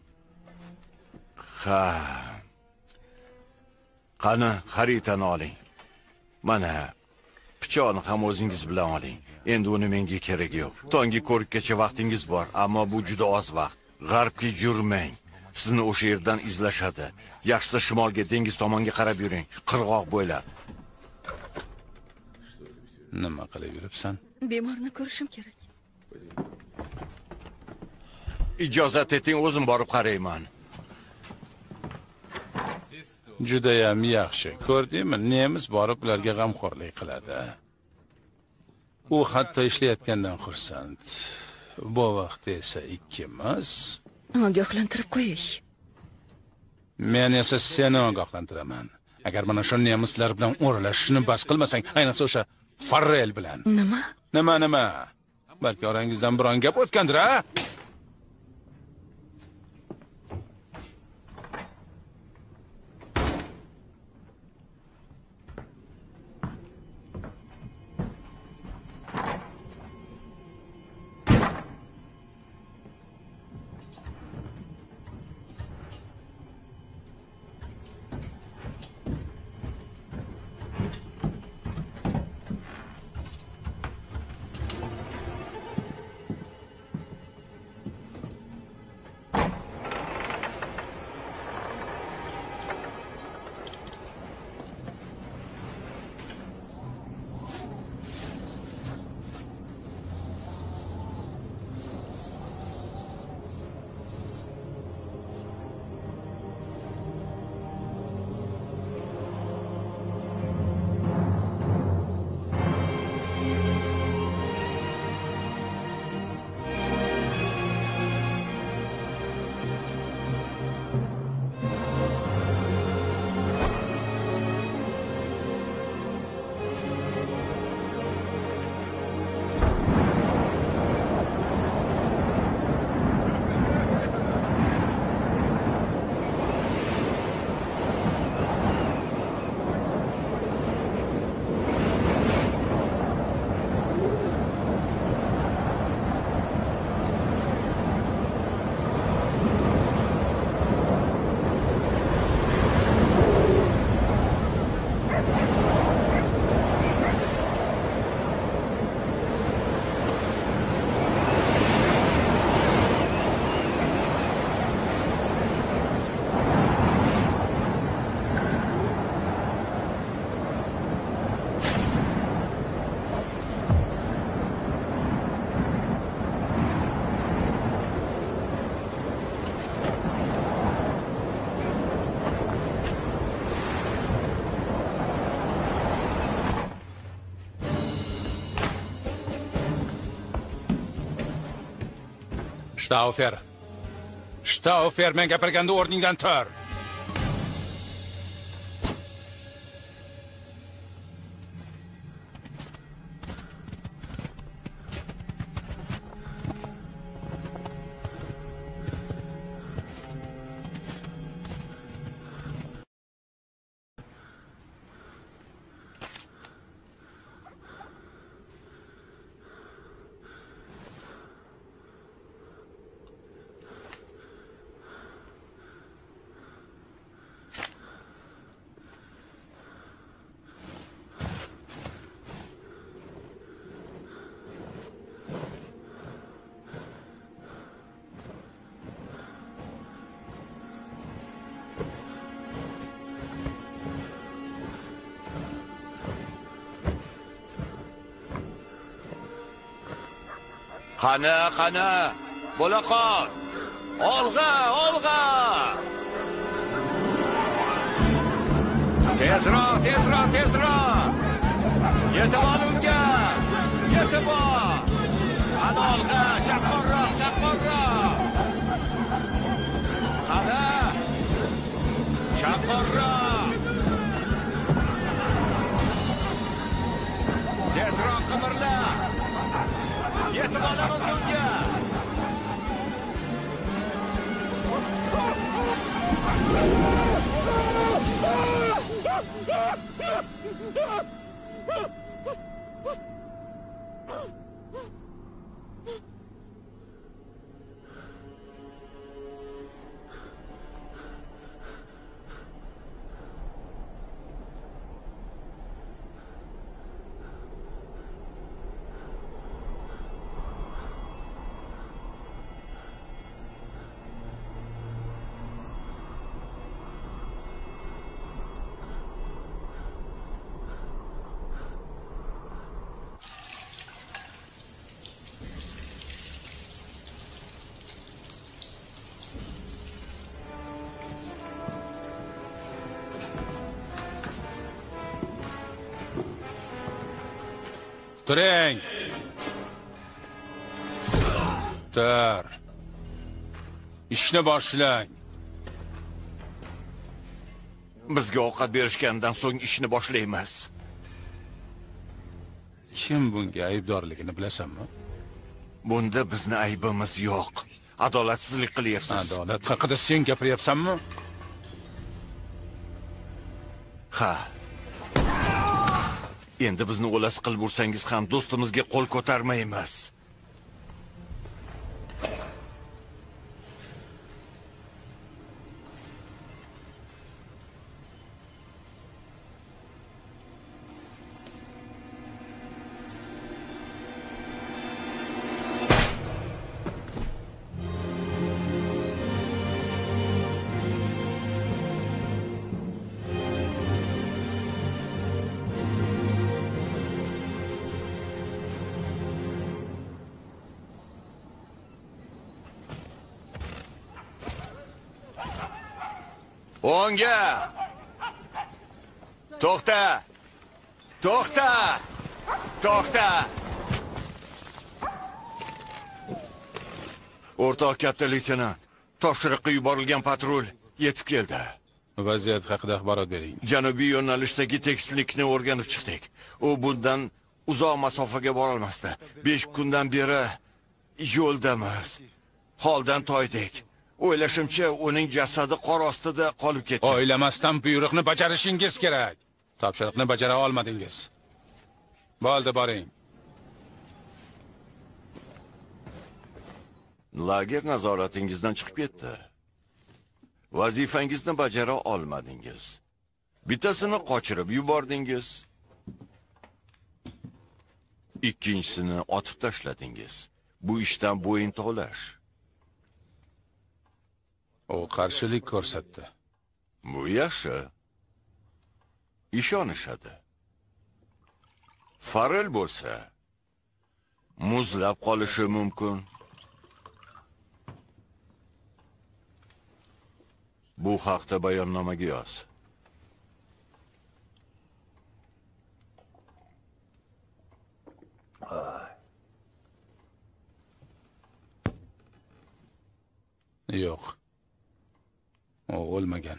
Speaker 2: Qani, xaritani oling. Mana, pichoqni ham o'zingiz bilan oling. Endi uni menga keragi yo'q. Tongi ko'rikkacha vaqtingiz bor, ammo bu juda oz vaqt. G'arbga yurmang. Sizni o'sha yerdan izlashadi. Yaxshisi shimolga, dengiz tomonga qarab yuring, qirg'oq bo'ylab.
Speaker 5: Nima qilib yuribsan?
Speaker 1: Bemorni ko'rishim kerak.
Speaker 2: Ijozat eting, o'zim borib qarayman.
Speaker 5: Juda ham yaxshi. Ko'rdingmi? Nemis borib ularga g'amxo'rlik qiladi. U hatto ishlayotgandan xursand. Bu vaqtda esa ikkimiz
Speaker 1: Ogohlantirib qo'ying.
Speaker 5: Men esa seni ogohlantiraman. Agar mana shu nemislar bilan o'ralashishni bas qilmasang, ayniqsa o'sha Farrell bilan. Nima? Balki orangizdan biron gap o'tgandir, ha? Staufer. Staufer, men gapirganda o'rningdan tur.
Speaker 2: Qani, bo'la qol. Olg'a. Tezroq. Yetib ol unga. Yetib ol. Qani olg'a, chaqqonroq. Qani. Chaqqonroq. Tezroq qimirla. Yetib olamiz unga.
Speaker 5: Turing. Tur. Ishni boshlang.
Speaker 2: Bizga ovqat berishgandan so'ng ishni boshlaymiz.
Speaker 5: Kim bunga aybdorligini bilasanmi?
Speaker 2: Bunda bizni aybimiz yo'q. Adolatsizlik qilyapsiz.
Speaker 5: Adolat haqida sen gapiryapsanmi?
Speaker 2: Ha. Endi bizni o'las qilib ursangiz ham do'stimizga qo'l ko'tarmaymiz. O'ngga! To'xta! O'rtoq katta leytenant, topshiriqqa yuborilgan patrul yetib keldi.
Speaker 5: Vaziyat haqida axborot bering.
Speaker 2: Janubiy yo'nalishdagi tekstillikni o'rganib chiqdik. U bundan uzoq masofaga bora olmasdi. 5 kundan beri yo'ldamiz. Holdan toydik. O'ylashimcha, uning jasadi qor ostida qolib ketdi.
Speaker 5: O'ylamasdan buyruqni bajarishingiz kerak. Topshiriqni bajara olmadingiz. Bo'ldi, boring.
Speaker 2: Lager nazoratingizdan chiqib ketdi. Vazifangizni bajara olmadingiz. Bittasini qochirib yubordingiz. Ikkinchisini otib tashladingiz. Bu ishdan bo'yin tovlash.
Speaker 5: U qarshilik ko'rsatdi.
Speaker 2: Bu yaxshi. Ishonishadi. Farel bo'lsa, muzlab qolishi mumkin. Bu haqda bayonnomaga yoz.
Speaker 5: Yo'q. O o'lmagan.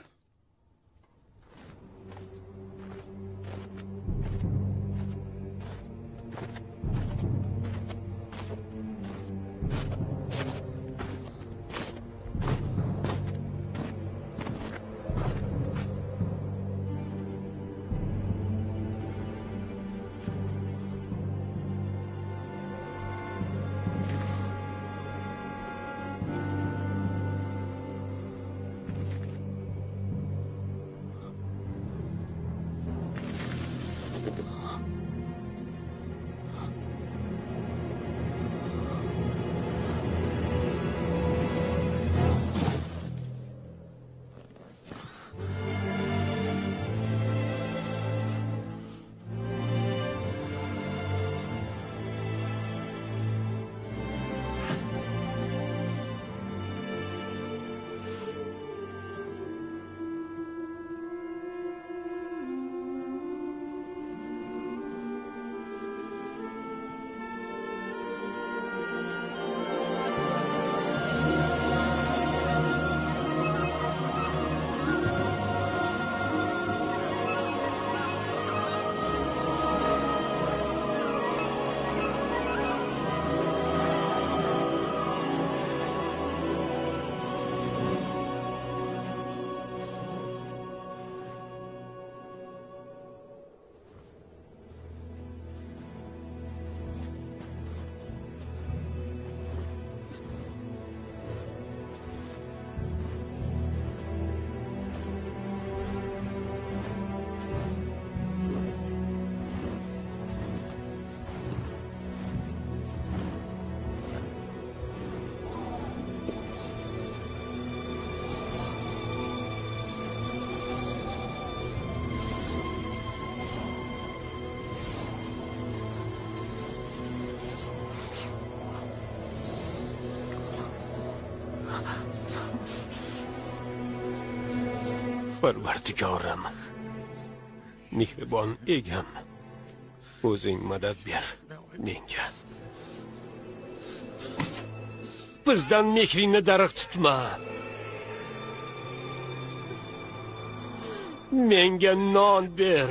Speaker 3: Parvardigorim, mehribon egam, o'zing madad ber menga. Bizdan mehringni darig' tutma. Menga non ber.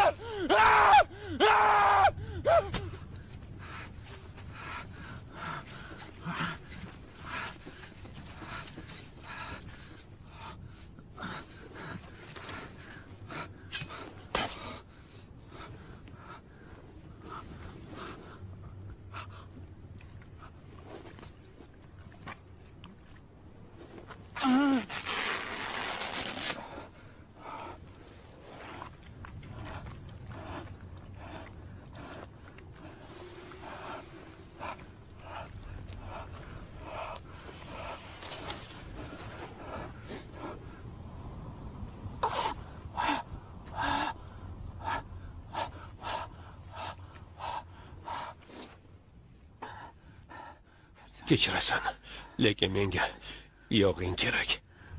Speaker 3: Kechirasan, lekin menga yog'ing kerak.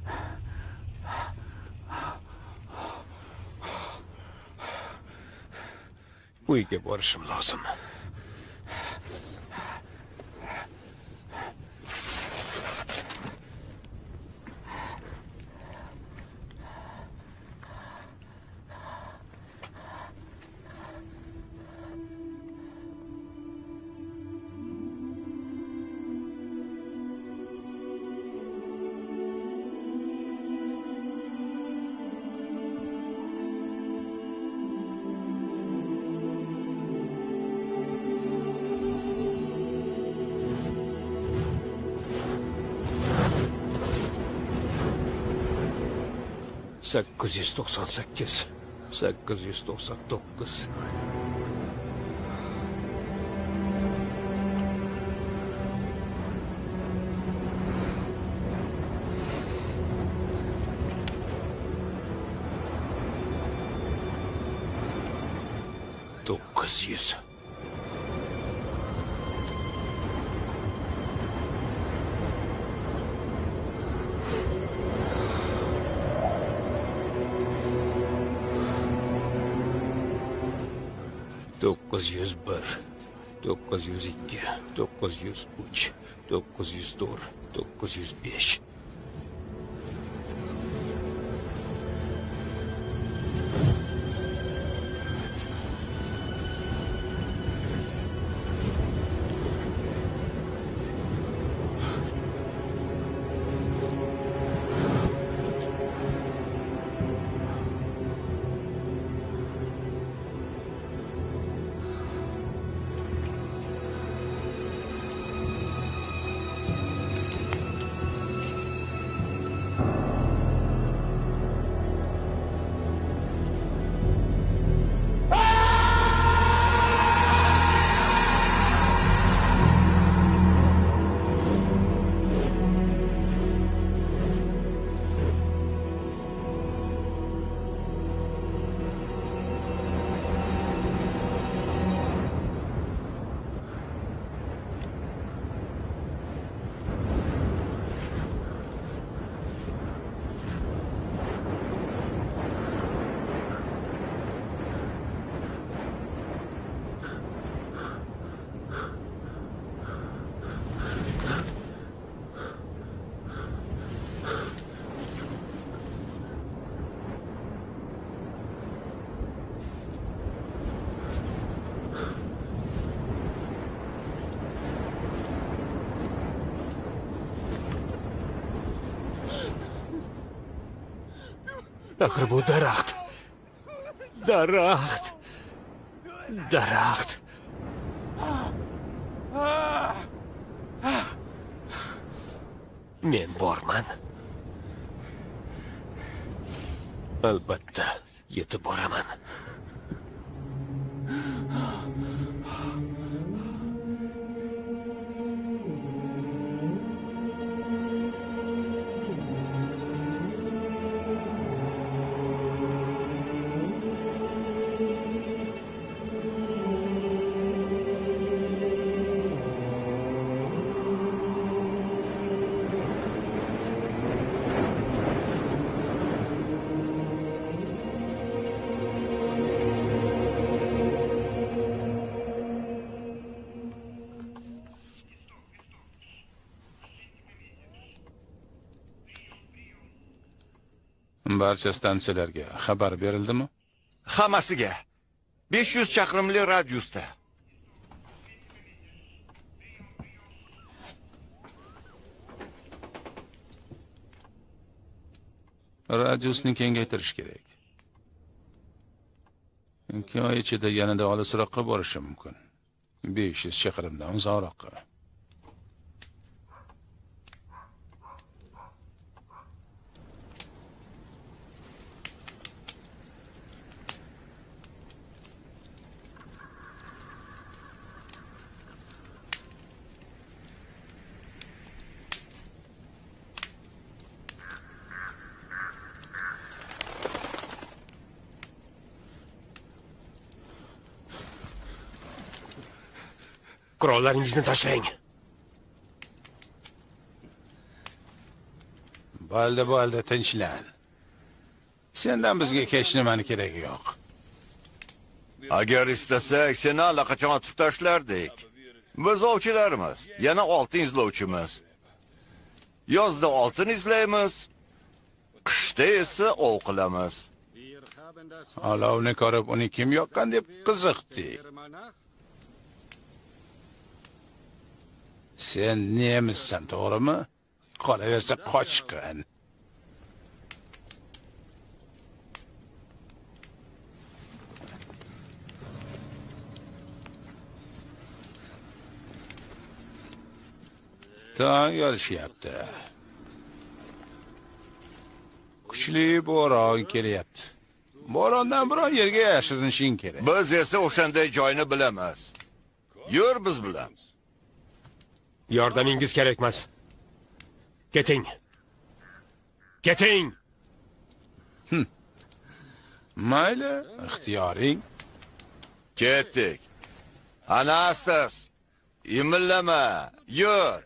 Speaker 3: Uyga borishim lozim. Sakkiz yuz to'qson sakkiz, 899. Dokuz yüz. Dokuz yüz bir, 902, 903, 904, 905. Axir bu daraxt. Daraxt. Daraxt. Men borman. Albatta, yetib boraman.
Speaker 5: Barcha stansiyalarga xabar berildimi?
Speaker 2: Hammasiga. 500 chaqirimli radiusda.
Speaker 5: Radiusni kengaytirish kerak. 2 oy ichida yanada olisroqqa borishim mumkin. 500 chaqirimdan uzoqroqqa.
Speaker 3: Qurollaringizni tashlang.
Speaker 5: Bo'ldi, tinchlan. Sendan bizga hech nimani keragi yo'q.
Speaker 2: Agar istasak, seni allaqachon otib tashlardik. Biz ovchilarimiz, yana oltin izlovchimiz. Yozda oltin izlaymiz, qishda esa ov qilamiz.
Speaker 5: Olovni ko'rib, uni kim yoqqan deb qiziqdik. Sen nemissan, to'g'rimi? Qolaversa qochqin. Tong yorishyapti. Kuchli bo'ron kelyapti. Bo'rondan biron yerga yashirinishing kerak.
Speaker 2: Biz esa o'shanday joyni bilamiz. Yur biz bilan.
Speaker 3: Yordamingiz kerak emas. Keting. Keting.
Speaker 5: Mayli, ixtiyoring.
Speaker 2: Ketdik. Anastas. Imillama. Yur.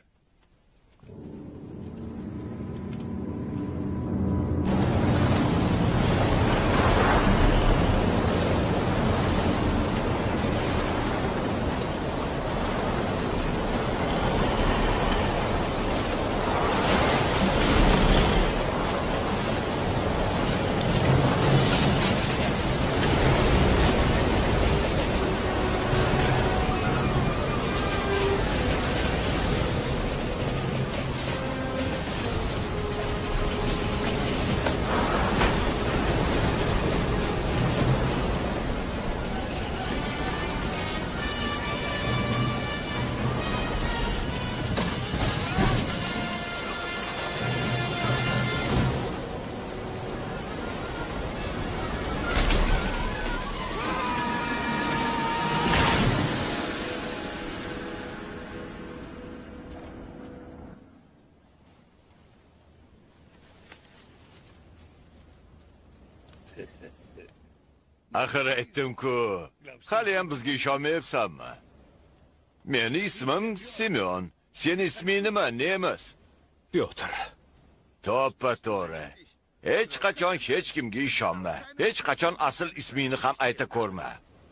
Speaker 2: Axir aytdim-ku, hali ham bizga ishonmayapsanmi? Meni ismim Semyon. Sening isming nima, nemis?
Speaker 3: Pyotr.
Speaker 2: To'ppa-to'g'ri. Hech qachon hech kimga ishonma. Hech qachon asl ismingni ham ayta ko'rma.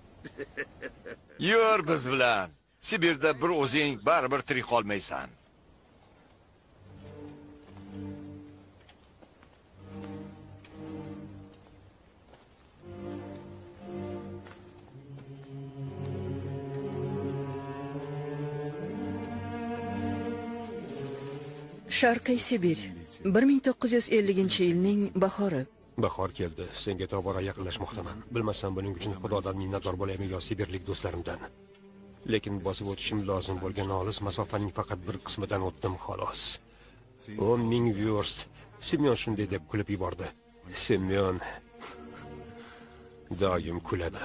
Speaker 2: Yur biz bilan. Sibirda bir o'zing baribir tirik qolmaysan.
Speaker 1: Sharqiy Sibir 1950-yilning bahori.
Speaker 3: Bahor keldi. Senga tobora yaqinlashmoqdaman. Bilmasam buning uchun Xudodan minnatdor bo'laymi yo sibirlik do'stlarimdan. Lekin bosib o'tishim lozim bo'lgan olis masofaning faqat bir qismidan o'tdim xolos. 10,000 viewers. Semyon shunday deb kulib yubordi. Semyon doim kuladi.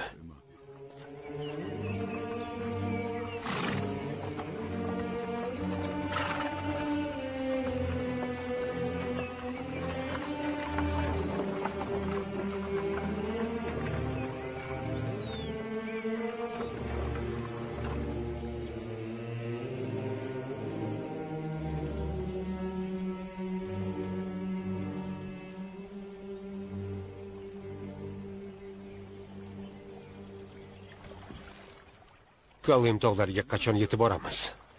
Speaker 3: Kalim tog'lariga qachon yetib boramiz?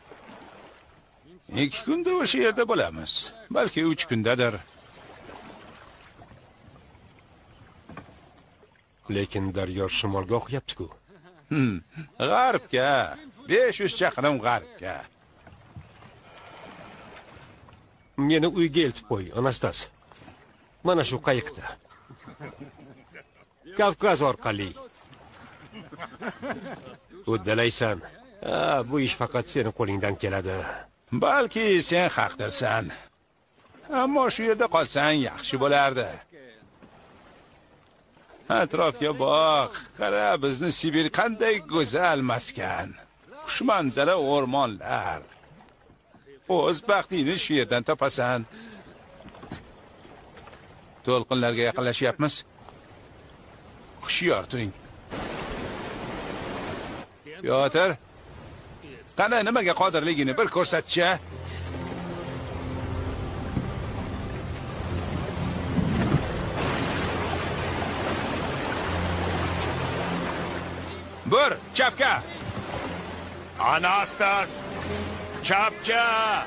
Speaker 5: 2 kunda o'sha yerda bo'lamiz. Balki 3 kundadir.
Speaker 3: Lekin daryo shimolga oqyapti-ku.
Speaker 5: G'arbga, 500 chaqirim g'arbga.
Speaker 3: Meni uyga eltib qo'y, Anastas. Mana shu qayiqda. Kavkaz orqali. Uddalaysan. Bu ish faqat seni qo'lingdan keladi.
Speaker 5: Balki sen haqdirsan. Ammo shu yerda qolsang yaxshi bo'lardi. Atrofga boq. Qara, bizni Sibir qanday go'zal maskan. Xushmanzara o'rmonlar. O'z baxtingni shu yerdan topasan. To'lqinlarga yaqinlashyapmiz. Hushyor turing. Pyotr, qana nimaga qodirligini bir ko'rsat-chi. Bur, chapga.
Speaker 2: Anastas! Chapga!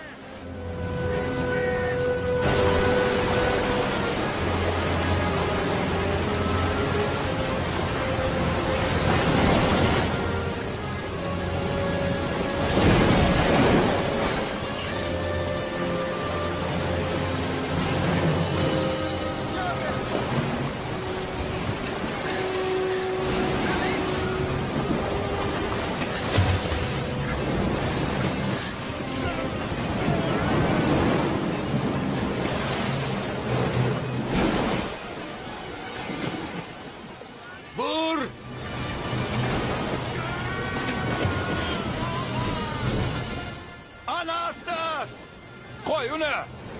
Speaker 2: Anastas!
Speaker 5: Qo'y uni.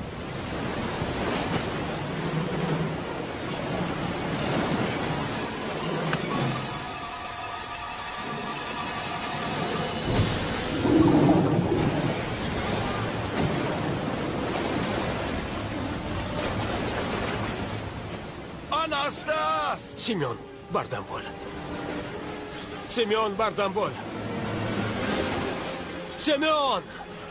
Speaker 2: Anastas!
Speaker 3: Semyon, bardam bo'l. Semyon, bardam bo'l. Semyon!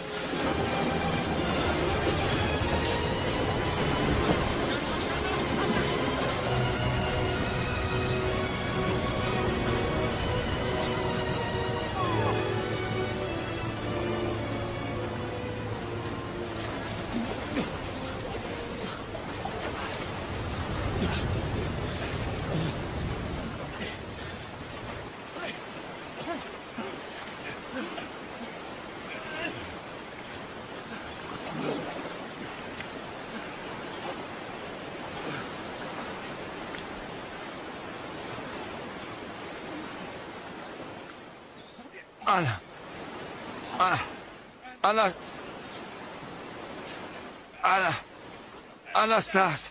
Speaker 2: Anastas.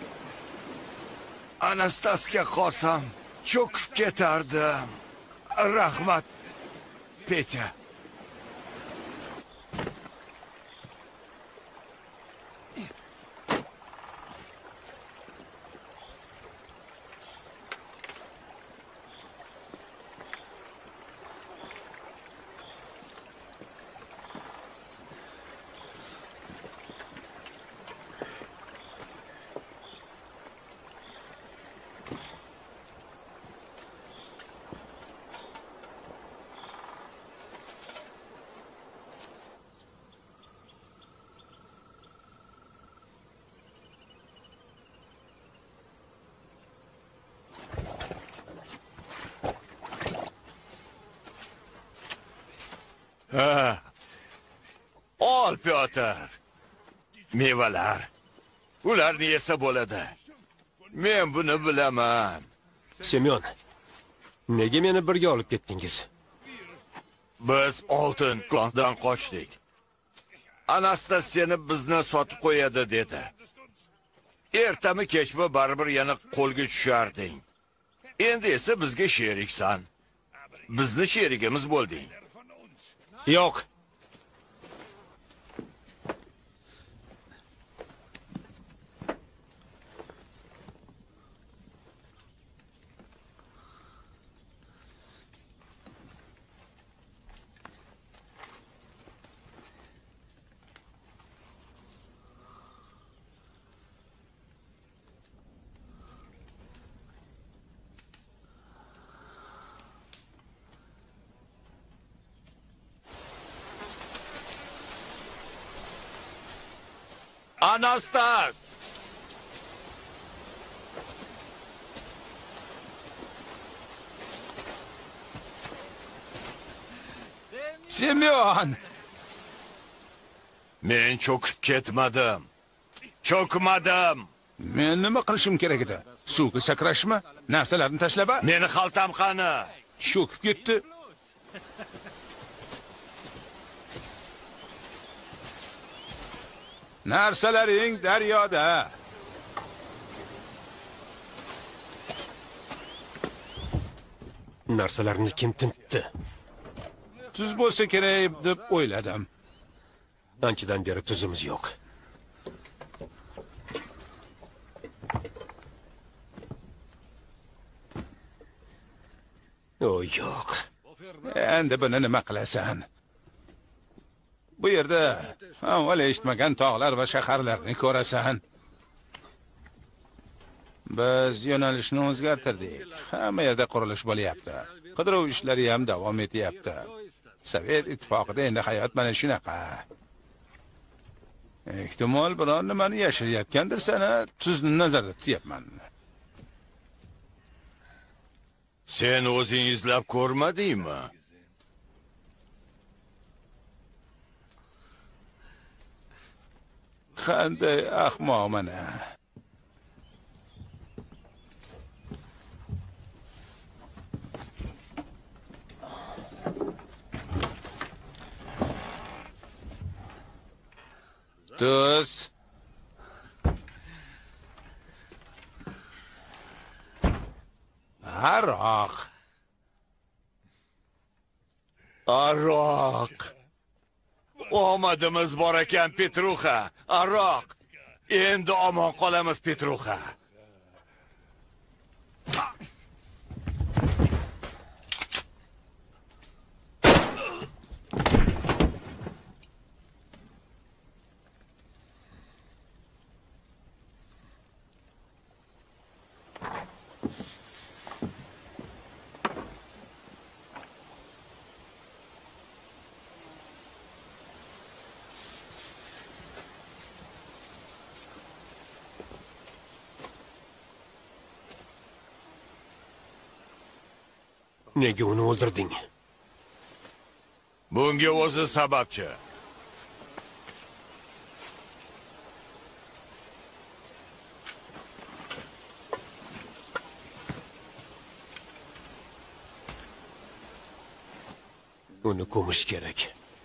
Speaker 2: Anastasga qolsam cho'kib ketardim. Rahmat, Petya. Ol, Pyotr. Mevalar. Ularni yesa bo'ladi. Men buni bilaman.
Speaker 3: Semyon, nega meni birga olib ketdingiz?
Speaker 2: Biz oltin klondan qochdik. Anastas seni bizni sotib qo'yadi dedi. Ertami kechmi baribir yana qo'lga tusharding. Endi esa bizga sheriksan. Bizni sherigimiz bo'lding.
Speaker 3: Yo'q.
Speaker 2: Anastas!
Speaker 5: Semyon!
Speaker 2: Men cho'kib ketmadim. Cho'kmadim.
Speaker 5: Men nima qilishim kerak edi? Suvga sakrashmi? Narsalarni tashlab?
Speaker 2: Meni xaltam qani?
Speaker 5: Cho'kib ketdi. Narsalaring daryoda.
Speaker 3: Narsalarni kim tintdi?
Speaker 5: Tuz bo'lsa kerak deb o'yladim.
Speaker 3: Anchadan beri tuzimiz yo'q. O yo'q.
Speaker 5: Endi buni nima qilasan? Bu yerda avval eshitmagan tog'lar va shaharlarni ko'rasan. Biz yo'nalishni o'zgartirdik. Hamma yerda qurilish bo'lyapti. Qidiruv ishlari ham davom etyapti. Sovet ittifoqida endi hayot mana shunaqa. Ehtimol biron nimani yashirayotgandir sana, tuzni nazarda tutyapman.
Speaker 2: Sen o'zing izlab ko'rmadingmi?
Speaker 5: Qanday ahmoqman. Tuz. Aroq.
Speaker 2: Aroq. Omadimiz bor ekan, Petruxa. Aroq. Endi omon qolamiz, Petruxa.
Speaker 3: Nega uni o'ldirding?
Speaker 2: Bunga o'zi sababchi.
Speaker 3: Uni ko'mish kerak.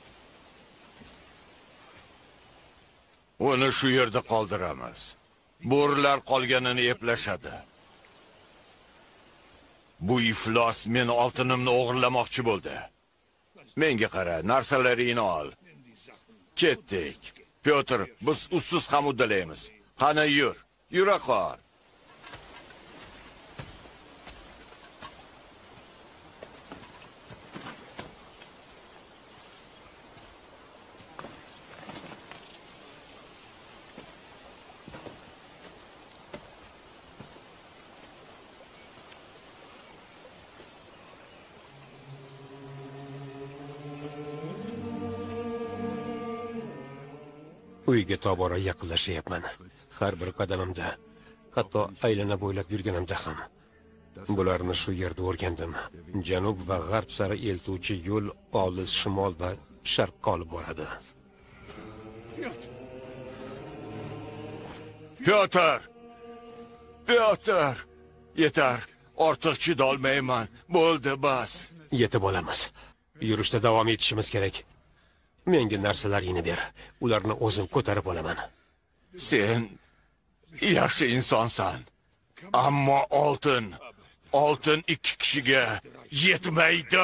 Speaker 2: Uni shu yerda qoldiramiz. Bo'rilar qolganini eplashadi. Bu iflos men oltinimni o'g'irlamoqchi bo'ldi. Menga qara, narsalaringni ol. Ketdik. Pyotr, biz ussiz ham uddalaymiz. Qani yur, yura qol.
Speaker 3: Uyga tobora yaqinlashyapman. Har bir qadamimda, hatto aylana bo'ylab yurganimda ham. Bularni shu yerda o'rgandim. Janub va g'arb sari eltuvchi yo'l olis, shimol va sharqqa olib boradi.
Speaker 2: Pyotr! Pyotr! Yetar, ortiq chidolmayman. Bo'ldi, bas.
Speaker 3: Yetib olamiz. Yurishda davom etishimiz kerak. Menga narsalaringni ber. Ularni o'zim ko'tarib olaman.
Speaker 2: Sen yaxshi insonsan. Ammo oltin ikki kishiga yetmaydi.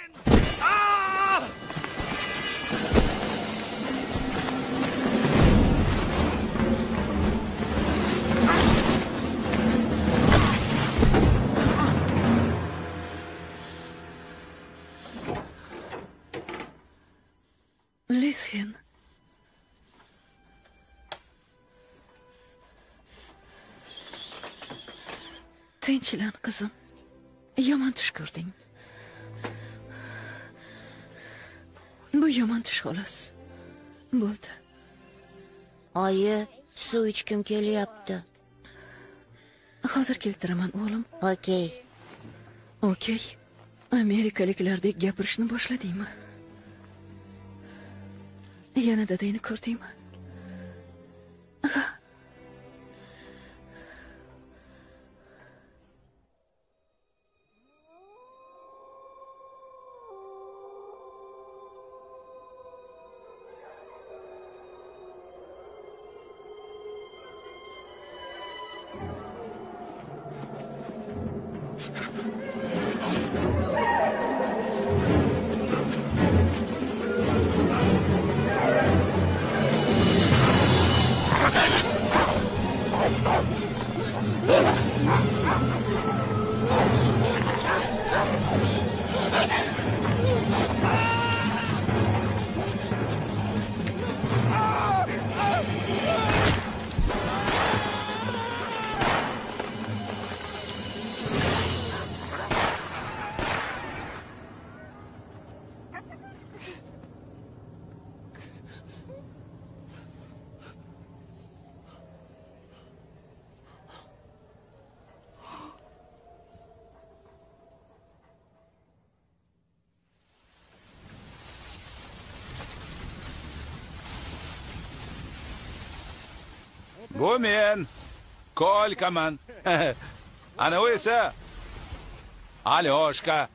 Speaker 1: Leshin. Tinchlan, qizim. Yomon tush ko'rding. Bu yomon tush xolos. Bo'ldi.
Speaker 4: Oyi, Suv ichkim kelyapti.
Speaker 1: Hozir keltiraman, o'g'lim.
Speaker 4: Okey.
Speaker 1: Okey. Amerikaliklardek gapirishni boshladingmi? Yana dadangni ko'rdingmi?
Speaker 5: Bu men. Kolkaman. Ana o esa Alyoshka.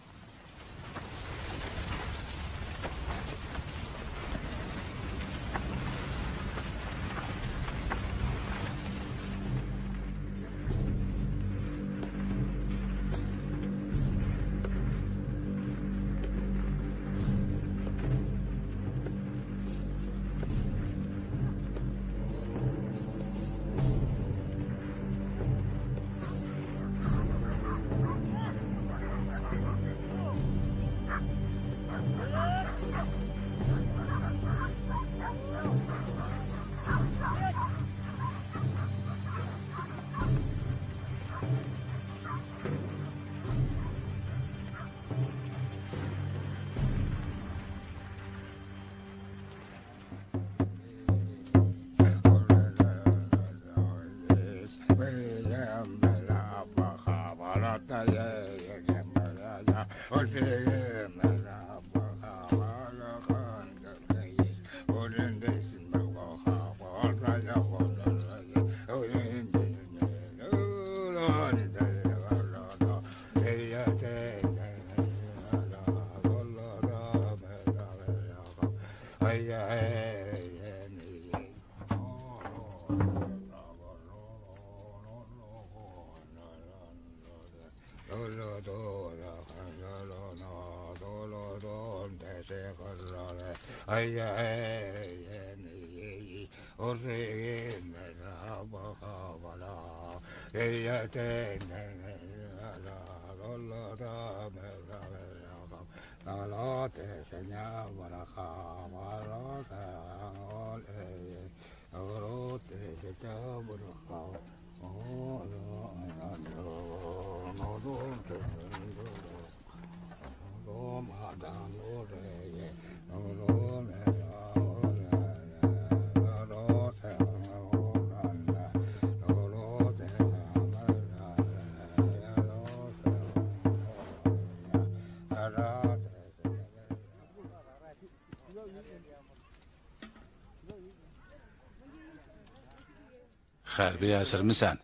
Speaker 5: Harbiy asirmisan?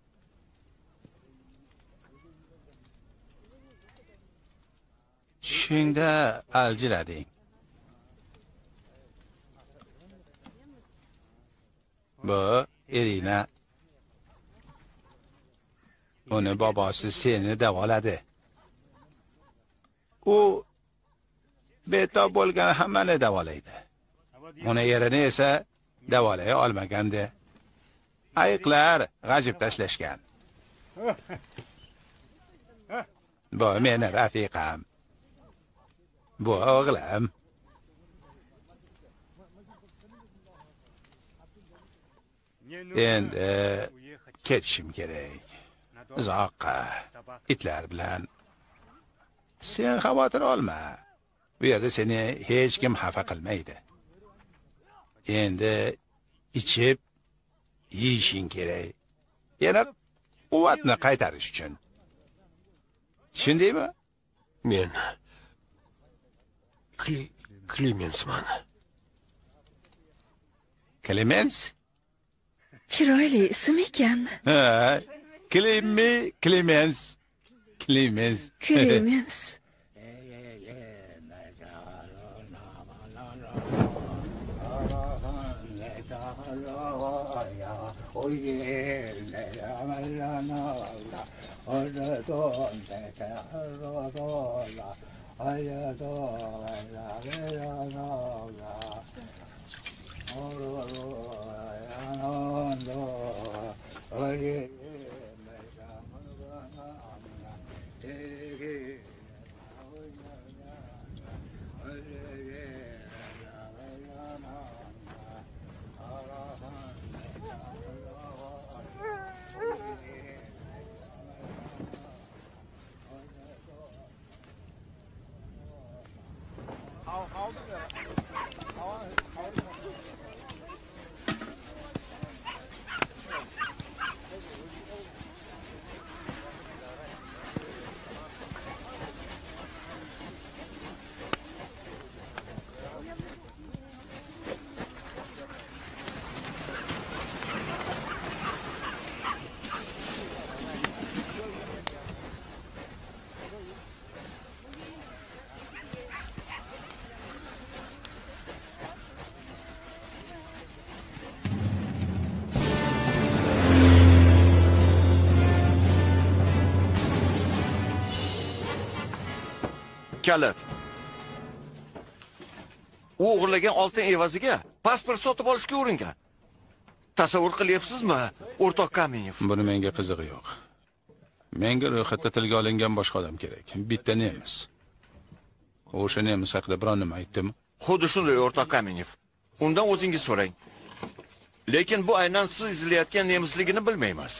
Speaker 5: Tushingda aljilading. Bu Irina. Uni bobosi seni davoladi. U betob bo'lgan hammani davolaydi. Uni yerini esa davolay olmagandi. Ayiqlar g'ajib tashlashgan. Bu meni rafiqam. Bu o'g'lim. Endi ketishim kerak. Uzoqqa, itlar bilan. Sen xavotir olma. Bu yerda seni hech kim xafa qilmaydi. Endi ichib
Speaker 7: yeyishing kerak. Yana quvvatni qaytarish uchun. Tushundingmi?
Speaker 3: Men Klemensman.
Speaker 7: Klemens?
Speaker 1: Chiroyli ism ekan.
Speaker 7: Ha, Klemens.
Speaker 1: Klemens.
Speaker 2: Kalit. U o'g'irlagan oltin evaziga pasport sotib olishga uringan. Tasavvur qilyapsizmi, o'rtoq Kamenev?
Speaker 5: Buni menga qizig'i yo'q. Menga ro'yxatda tilga olingan boshqa odam kerak. Bitta nemis. O'sha nemis haqida biror nima aytdimi?
Speaker 2: Xuddi shunday, o'rtoq Kamenev. Undan o'zingiz so'rang. Lekin bu aynan siz izlayotgan nemisligini bilmaymiz.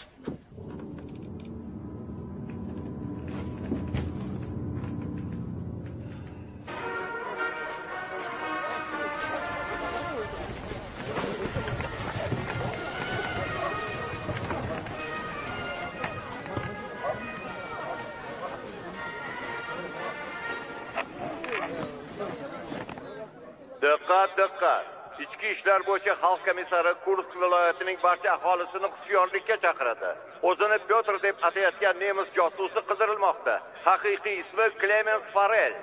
Speaker 6: Diqqat. Ichki ishlar bo'yicha xalq komissari Kursk viloyatining barcha aholisini hushyorlikka chaqiradi. O'zini Pyotr deb atayotgan nemis josusi qidirilmoqda. Haqiqiy ismi Klemens Farel.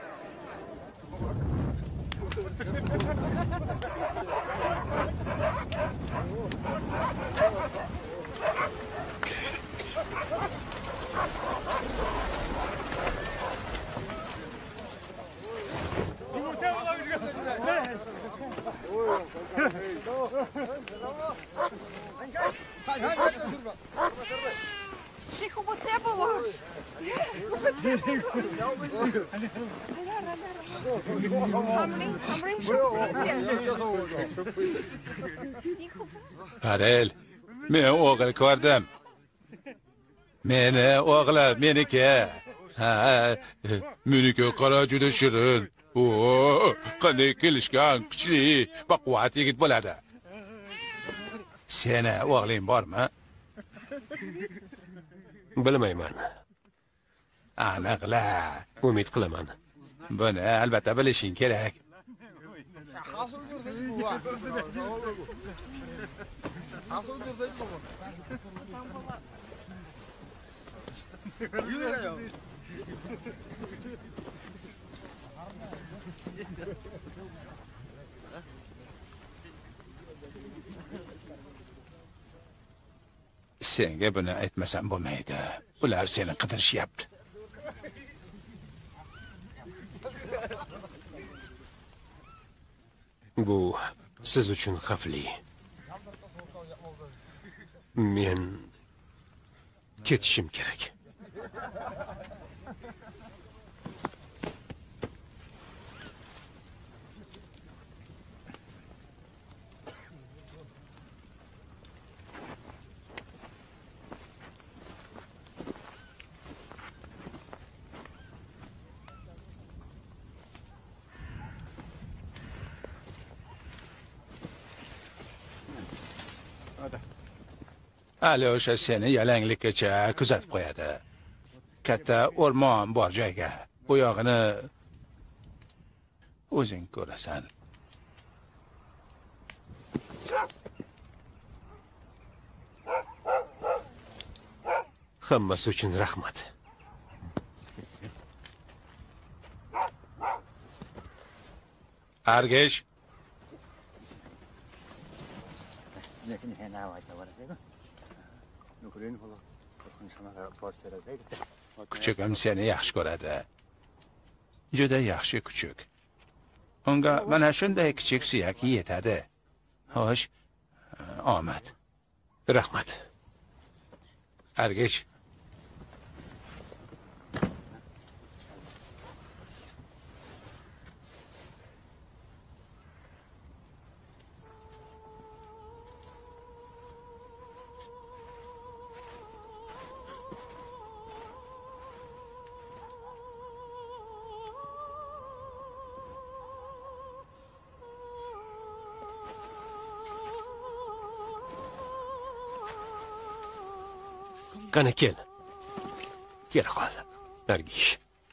Speaker 8: Шиху вот это ваш.
Speaker 5: Farel, men o'g'il ko'rdim. Meni o'g'lim, meniki. Ha, meniki qora juda shirin. Oo, qanday kelishgan, kuchli, baquvvat yigit bo'ladi. Seni o'g'ling bormi?
Speaker 3: Bilmayman.
Speaker 5: Aniqla.
Speaker 3: Umid qilaman.
Speaker 5: Buni albatta bilishing kerak. Senga buni aytmasam bo'lmaydi. Ular seni qidirishyapti.
Speaker 3: Bu siz uchun xavfli. Men ketishim kerak.
Speaker 7: Alyosha seni yalanglikkacha kuzatib qo'yadi. Katta o'rmon bor joyga. Bu yog'ini o'zing ko'rasan.
Speaker 3: Hammasi uchun rahmat.
Speaker 7: Argesh. Kuchugim seni yaxshi ko'radi. Juda yaxshi kuchuk. Unga mana shunday kichik suyak yetadi. Xo'sh, omad.
Speaker 3: Rahmat.
Speaker 7: Argesh.
Speaker 3: Qani kel. Kela qol. Argesh.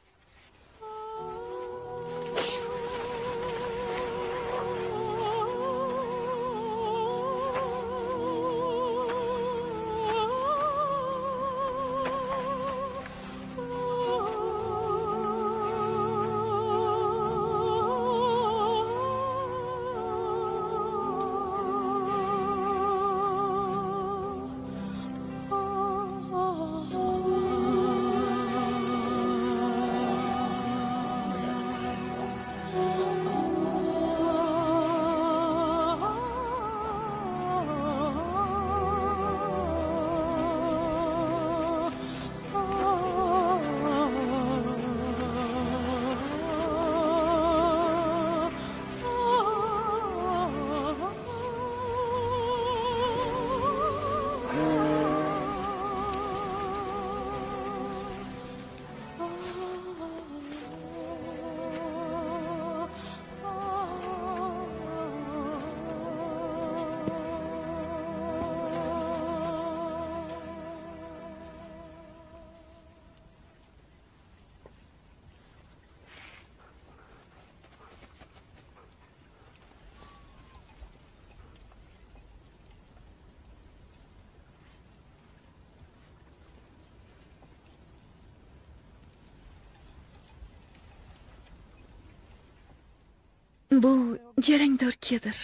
Speaker 1: Bu jarangdor kedir.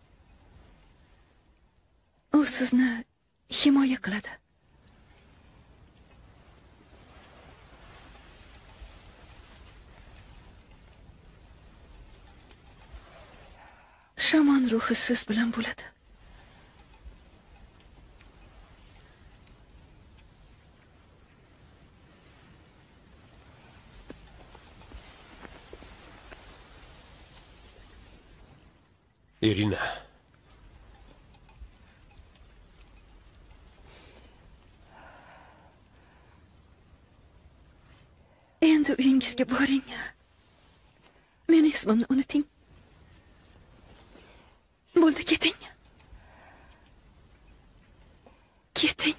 Speaker 1: U sizni himoya qiladi. Shaman ruhi siz bilan bo'ladi.
Speaker 3: Irina.
Speaker 1: Endi uyingizga boring. Meni ismimni unuting. Bo'ldi, keting. Keting.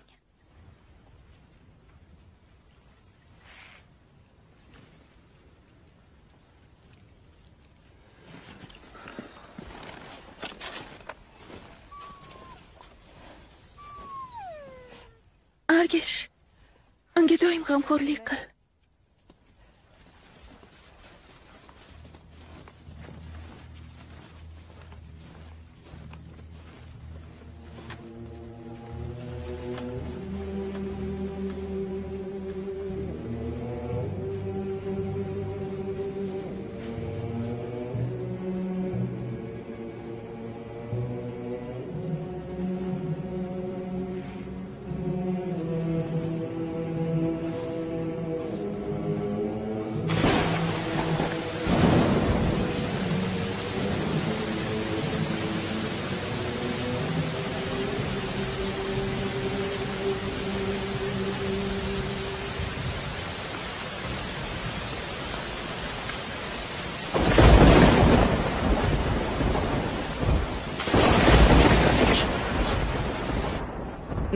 Speaker 1: Argesh, unga doim g'amxo'rlik qil.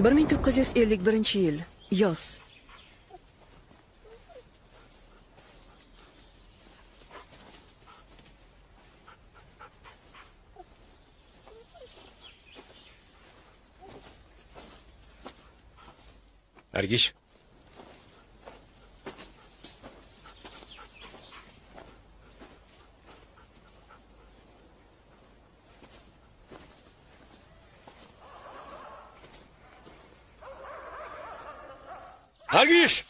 Speaker 1: 1951-yil yoz.
Speaker 3: Argish. Argish.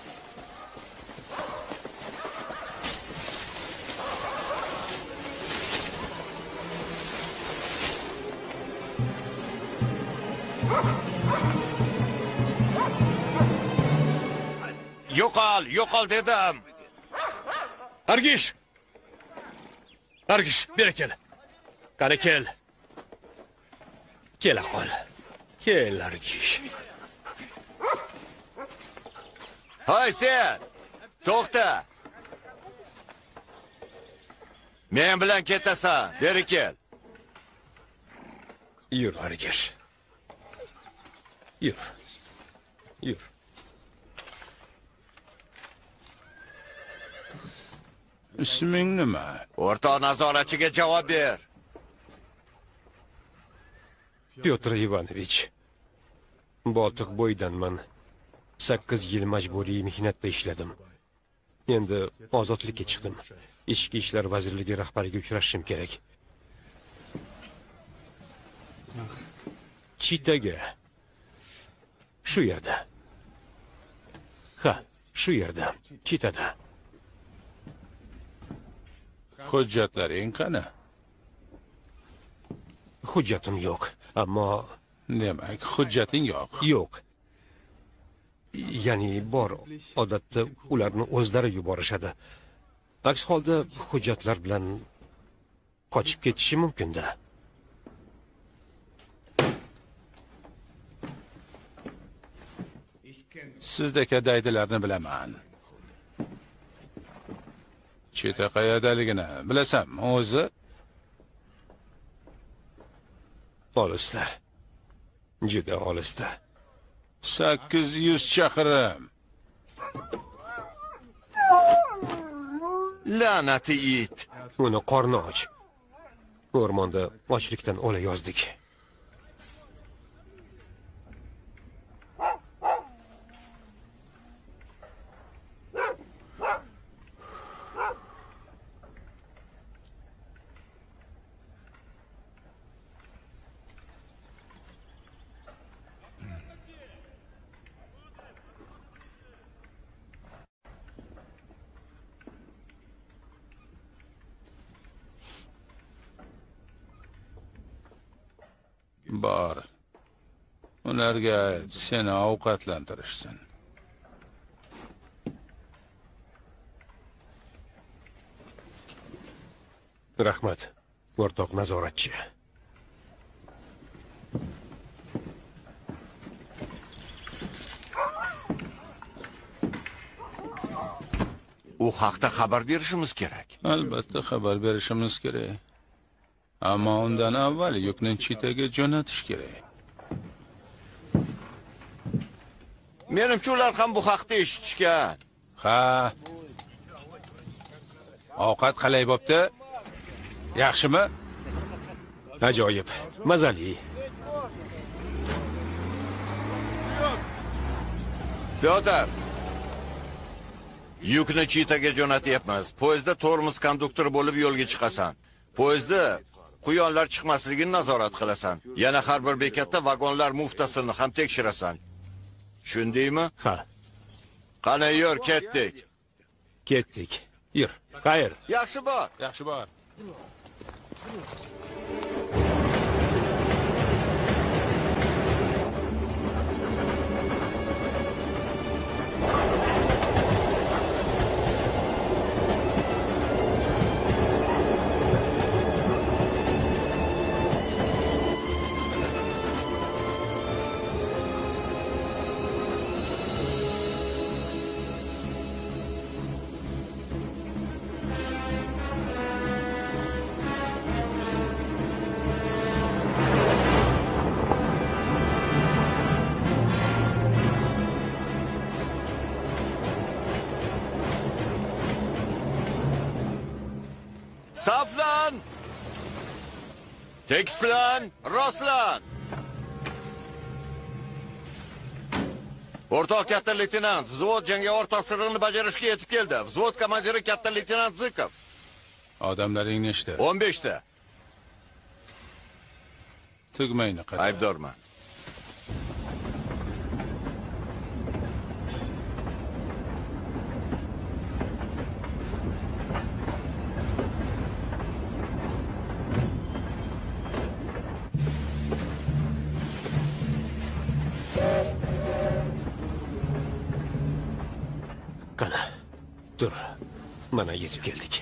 Speaker 2: Yo'qol dedim.
Speaker 3: Argish. Argish, beri kel. Qani kel. Kela qol. Kel, Argish.
Speaker 2: Hoy sen! To'xta. Men bilan ketasan. Beri kel.
Speaker 3: Yur, Argish. Yur. Yur.
Speaker 5: Isming nima?
Speaker 2: O'rtoq nazoratchiga javob ber.
Speaker 3: Pyotr Ivanovich. Boltiq bo'yidanman. 8 yil majburiy mehnatda ishladim. Endi ozodlikka chiqdim. Ichki ishlar vazirligi rahbariga uchrashishim kerak. Chitaga. Shu yerda. Ha, shu yerda. Chitada.
Speaker 5: Hujjatlaring qani?
Speaker 3: Hujjatim yo'q, ammo
Speaker 5: Demak, hujjating yo'q.
Speaker 3: yo'q. Ya'ni bor, odatda ularni o'zlari yuborishadi. Aks holda hujjatlar bilan qochib ketishi mumkin-da.
Speaker 5: Sizdagi daydilarni bilaman. Cheta qayerdaligini bilasam, o'zi
Speaker 3: Olisda. Juda olisda.
Speaker 5: 800 chaqirim.
Speaker 2: La'nati it.
Speaker 3: Uni qorni och. O'rmonda ochlikdan o'la yozdik.
Speaker 5: Bor. Ularga seni ovqatlantirishsin.
Speaker 3: Rahmat, o'rtoq nazoratchi.
Speaker 2: U haqda xabar berishimiz kerak.
Speaker 5: Albatta xabar berishimiz kerak. Ammo undan avval yukni Chitaga jo'natish kerak.
Speaker 2: Menimcha ular ham bu haqda eshitishgan.
Speaker 5: Ha. Ovqat qalay bo'pti? Yaxshimi?
Speaker 3: Ajoyib, mazali.
Speaker 2: Pyotr. Yukni Chitaga jo'natyapmiz. Poyezdda tormoz konduktori bo'lib yo'lga chiqasan. Poyezdda quyonlar chiqmasligini nazorat qilasan. Yana har bir bekatda vagonlar muftasini ham tekshirasan. Tushundingmi?
Speaker 3: Ha.
Speaker 2: Qani yur, ketdik.
Speaker 3: Ketdik. Yur. Xayr.
Speaker 2: Yaxshi bor.
Speaker 5: Yaxshi bor.
Speaker 2: Saflan! Tekislan, rostlan! O'rtoq katta leytenant, vзвод jangovar topshirig'ini bajarishga yetib keldi. Vзвод komandiri katta leytenant Zikov.
Speaker 5: Odamlaring nechta?
Speaker 2: 15 ta.
Speaker 5: Tugmayni qara.
Speaker 2: Aybdorman.
Speaker 3: Qani, dur. Mana yetib keldik.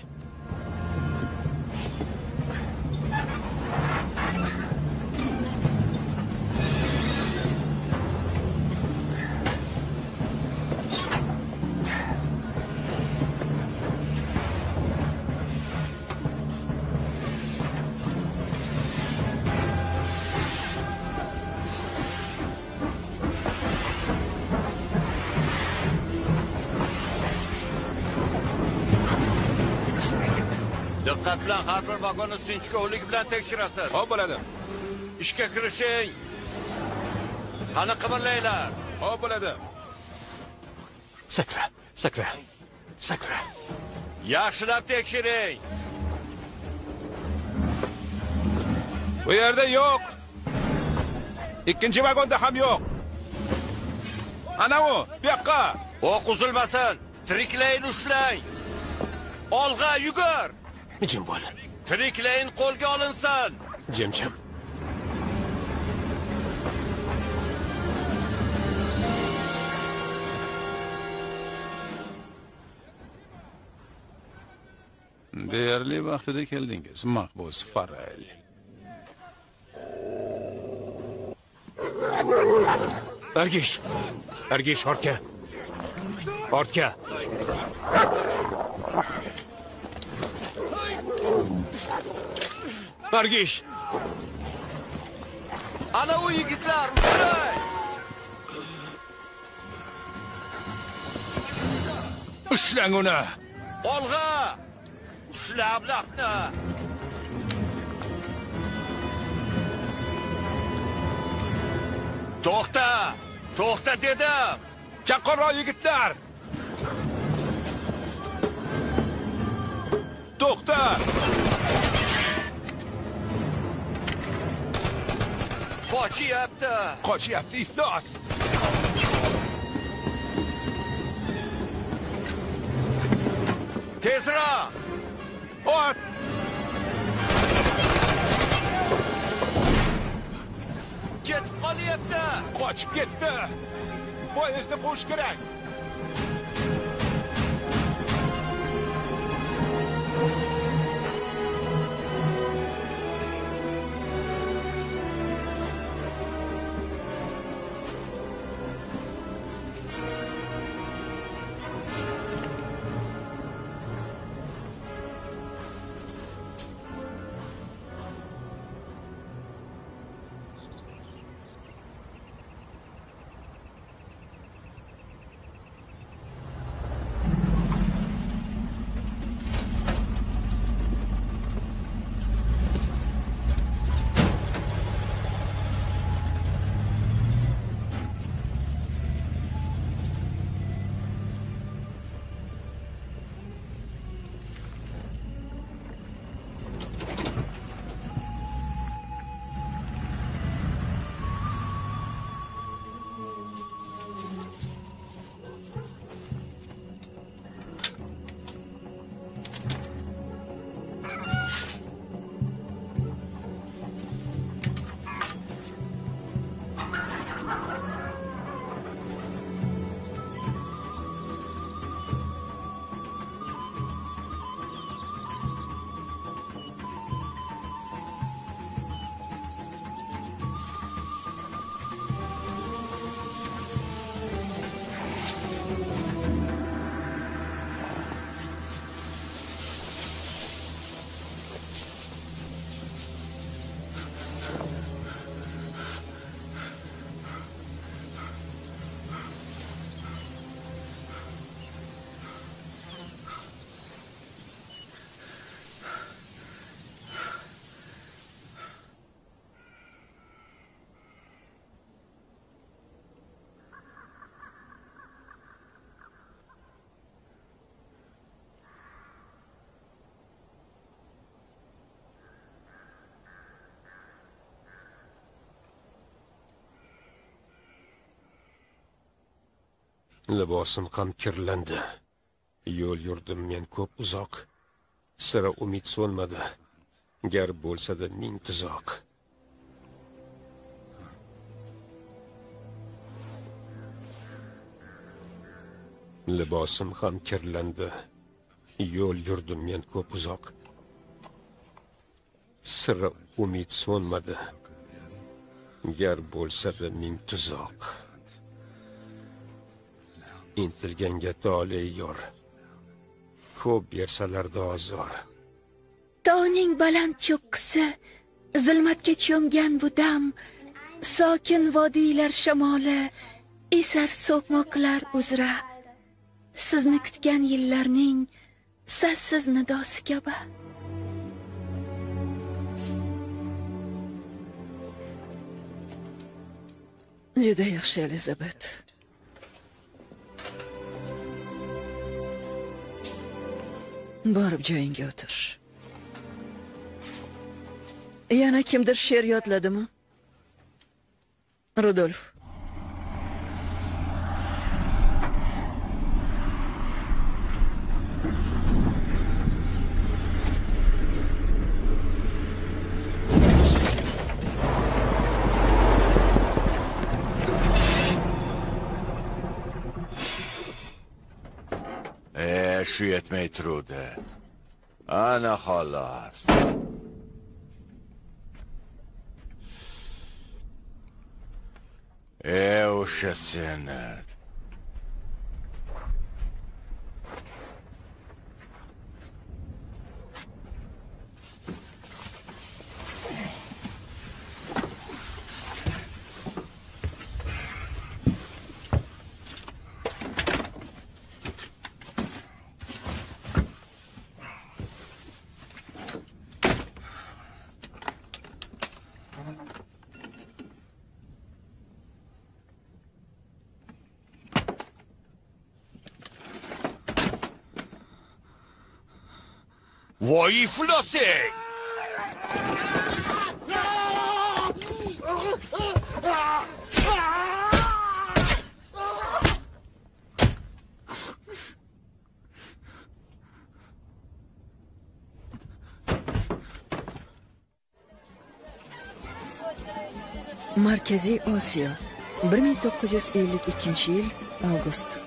Speaker 2: Diqqat bilan har bir vagonni sinchkovlik bilan tekshirasiz.
Speaker 5: Xo'p bo'ladi.
Speaker 2: Ishga kirishing. Qani qimirlanglar.
Speaker 5: Xo'p bo'ladi.
Speaker 3: Sakra, sakra, sakra.
Speaker 2: Yaxshilab tekshiring.
Speaker 5: Bu yerda yo'q. Ikkinchi vagonda ham yo'q. Ana u, bu yoqqa.
Speaker 2: O'q uzilmasin. Tiriklayin ushlang. Olg'a yugur.
Speaker 3: Jim bo'l.
Speaker 2: Tiriklayin qo'lga olinsin.
Speaker 3: Jim.
Speaker 5: Deyarli vaqtida keldingiz, Mahbus Farrell.
Speaker 3: Argish, ortga. Ortga. Argish.
Speaker 2: Ana u yigitlar, ushlang.
Speaker 5: Ushlang uni.
Speaker 2: Olg'a. Ushla ablaqni. To'xta dedim.
Speaker 5: Chaqirroq yigitlar. To'xta. Qochyapti iflos.
Speaker 2: Tezroq.
Speaker 5: Ot.
Speaker 2: Ketib qolyapti.
Speaker 5: Qochib ketdi. Poyezdni qo'yish kerak.
Speaker 3: Libosim ham kirlandi. Yo'l yurdim men ko'p uzoq. Sira umid so'nmadi. Gar bo'lsa-da ming tuzoq. Libosim ham kirlandi. Yo'l yurdim men ko'p uzoq. Sira umid so'nmadi. Gar bo'lsa-da ming tuzoq. Intilganga tole yor. Ko'p bersalarda ozor.
Speaker 1: Tog'ning baland cho'qqisi, zulmatga cho'mgan bu dam, sokin vodiylar shamoli, esar so'qmoqlar uzra. Sizni kutgan yillarning sassiz nidosi kabi. Juda yaxshi, Elizabet. Borib joyingga o'tir. Yana kimdir she'r yodladimi? Rudolf.
Speaker 2: Shu yetmay turdi. Ana xolos. O'sha seni. Voy iflosing!
Speaker 1: Markaziy Osiyo, 1952-yil avgust.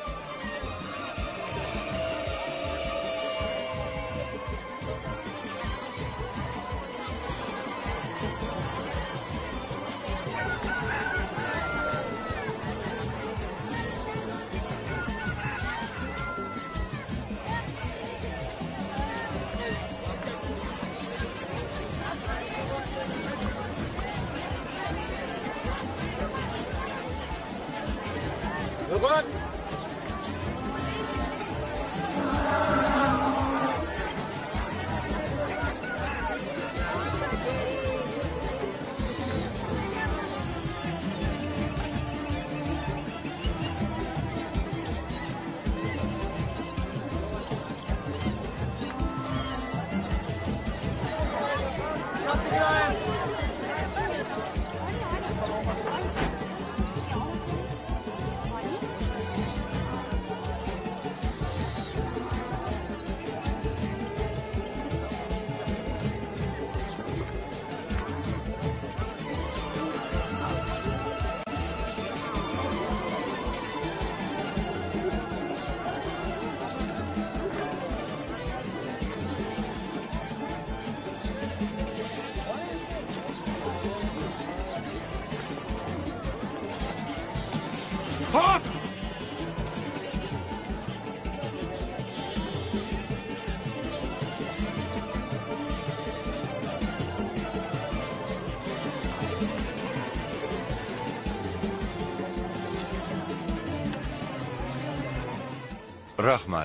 Speaker 2: Rahmat.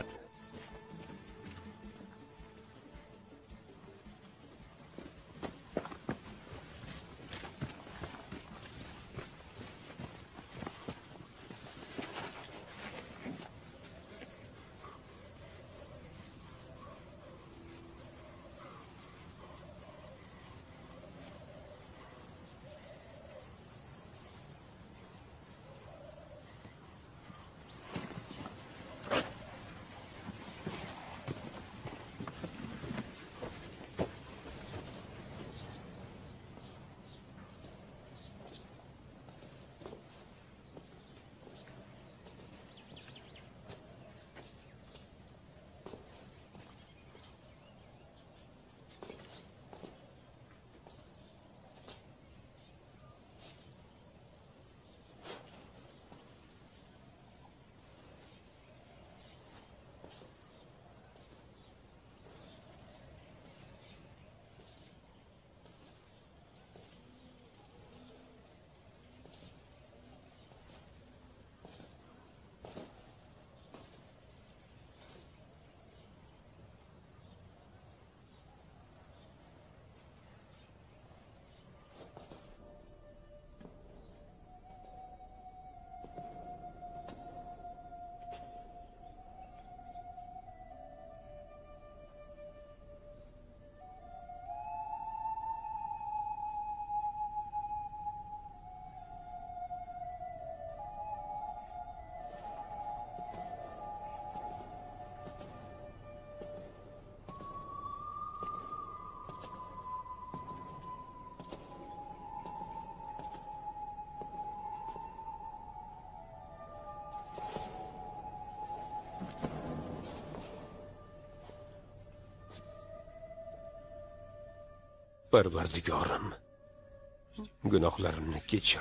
Speaker 3: Parvardigorim, gunohlarimni kechir.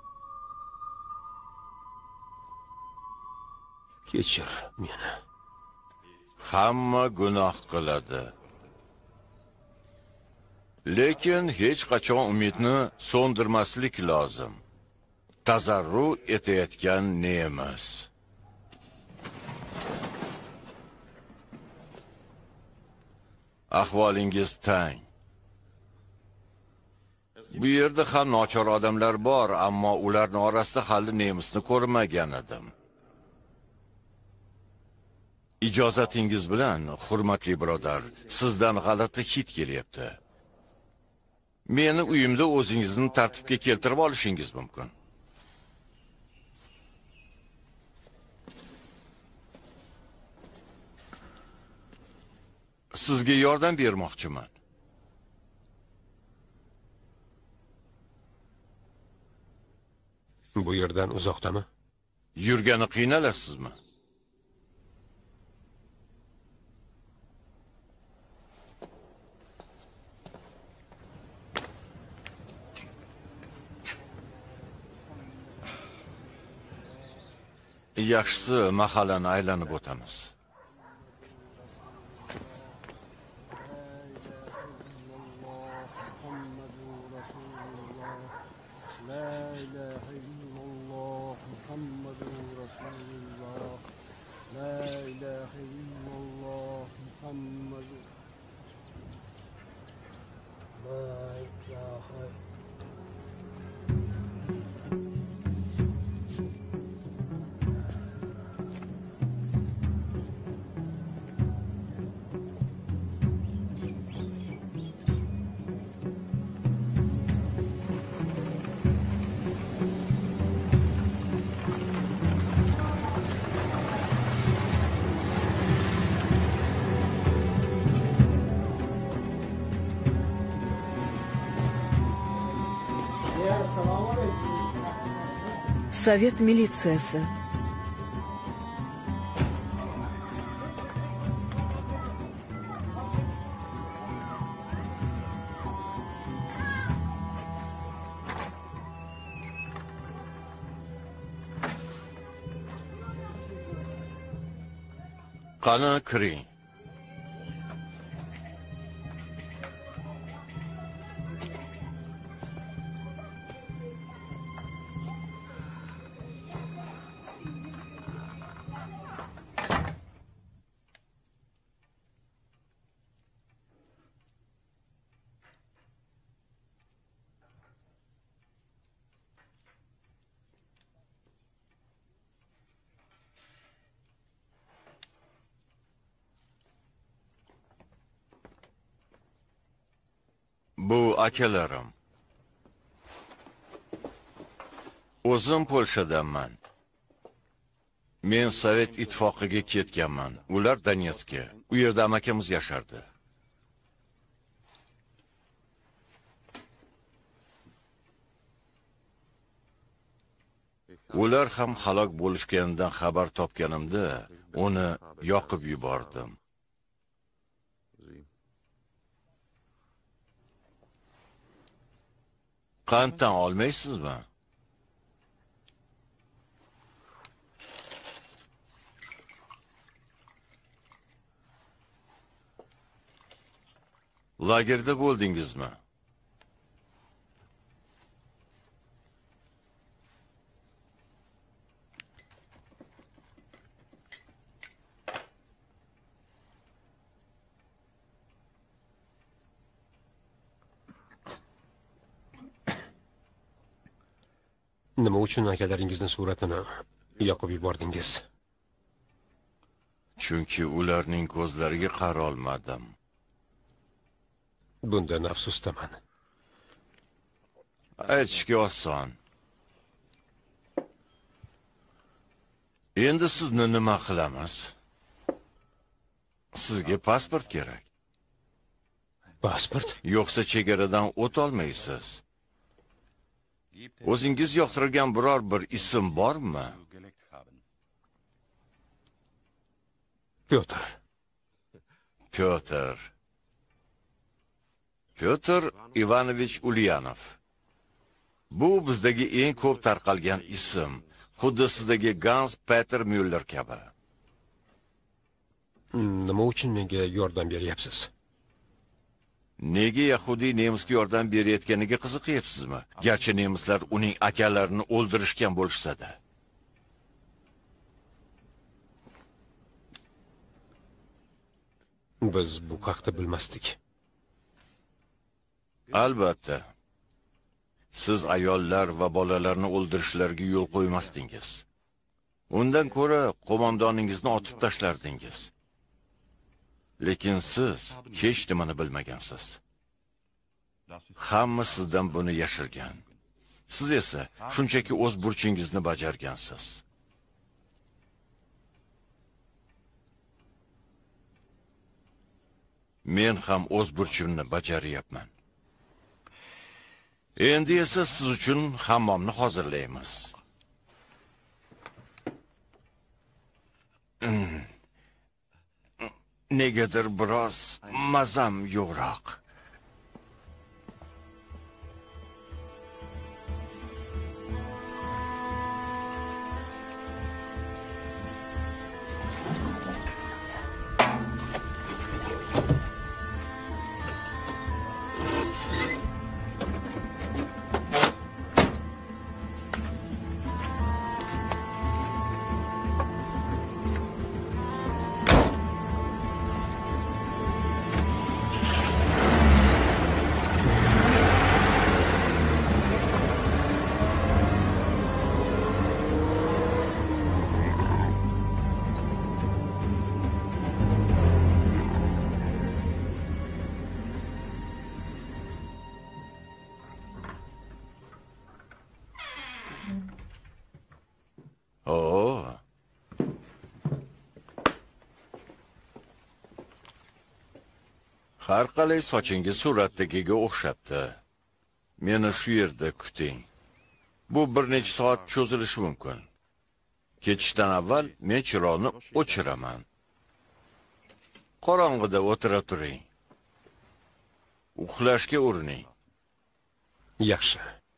Speaker 3: Kechir meni.
Speaker 2: Hamma gunoh qiladi. Lekin hech qachon umidni so'ndirmaslik lozim. Tazarru etayotgan ne'mas. Ahvolingiz tang. Bu yerda ham nochor odamlar bor, ammo ularning orasida hali nemisni ko'rmagan edim. Ijozatingiz bilan, hurmatli birodar, sizdan g'alati hid kelyapti. Meni uyimda o'zingizni tartibga keltirib olishingiz mumkin. Sizga yordam bermoqchiman.
Speaker 3: Bu yerdan uzoqdami?
Speaker 2: Yurgani qiynalasizmi? Yaxshisi, mahallani aylanib o'tamiz.
Speaker 1: Совет militsiyasi.
Speaker 2: Qani kiring. Bu akalarim. O'zim Polshadanman. Men Sovet ittifoqiga ketganman. Ular Donetskka. U yerda amakamiz yashardi. Ular ham halok bo'lishganidan xabar topganimda, uni yoqib yubordim. Qanddan olmaysizmi? Lagerda bo'ldingizmi?
Speaker 3: Nima uchun akalaringizning suratini yoqib yubordingiz?
Speaker 2: Chunki ularning ko'zlariga qara olmadim.
Speaker 3: Bundan afsusdaman.
Speaker 2: Aytishga oson. Endi sizni nima qilamiz? Sizga pasport kerak.
Speaker 3: Pasport?
Speaker 2: Yo'qsa chegaradan o't olmaysiz. O'zingiz yoqtirgan biror bir ism bormi?
Speaker 3: Pyotr.
Speaker 2: Pyotr. Pyotr Ivanovich Ulyanov. Bu bizdagi eng ko'p tarqalgan ism, xuddi sizdagi Gans Peter Müller kabi.
Speaker 3: Nima uchun menga yordam beryapsiz?
Speaker 2: Nega Yahudiy nemisga yordam berayotganiga qiziqyapsizmi? Garchi nemislar uning akalarini o'ldirishgan bo'lsa-da.
Speaker 3: Biz bu haqda bilmasdik.
Speaker 2: Albatta. Siz ayollar va bolalarni o'ldirishlariga yo'l qo'ymasdingiz. Undan ko'ra qo'mondoningizni otib tashlardingiz. Lekin siz hech nimani bilmagansiz. Hamma sizdan buni yashirgan. Siz esa shunchaki o'z burchingizni bajargansiz. Men ham o'z burchimni bajaryapman. Endi esa siz uchun hammomni hozirlaymiz. Negadir biroz mazam yo'qroq. Har qalay sochingiz suratdagiga o'xshabdi. Meni shu yerda kuting. Bu bir necha soat cho'zilishi mumkin. Ketishdan avval men chiroqni o'chiraman. Qorong'ida o'tira turing. Uxlashga urining.
Speaker 3: Yaxshi.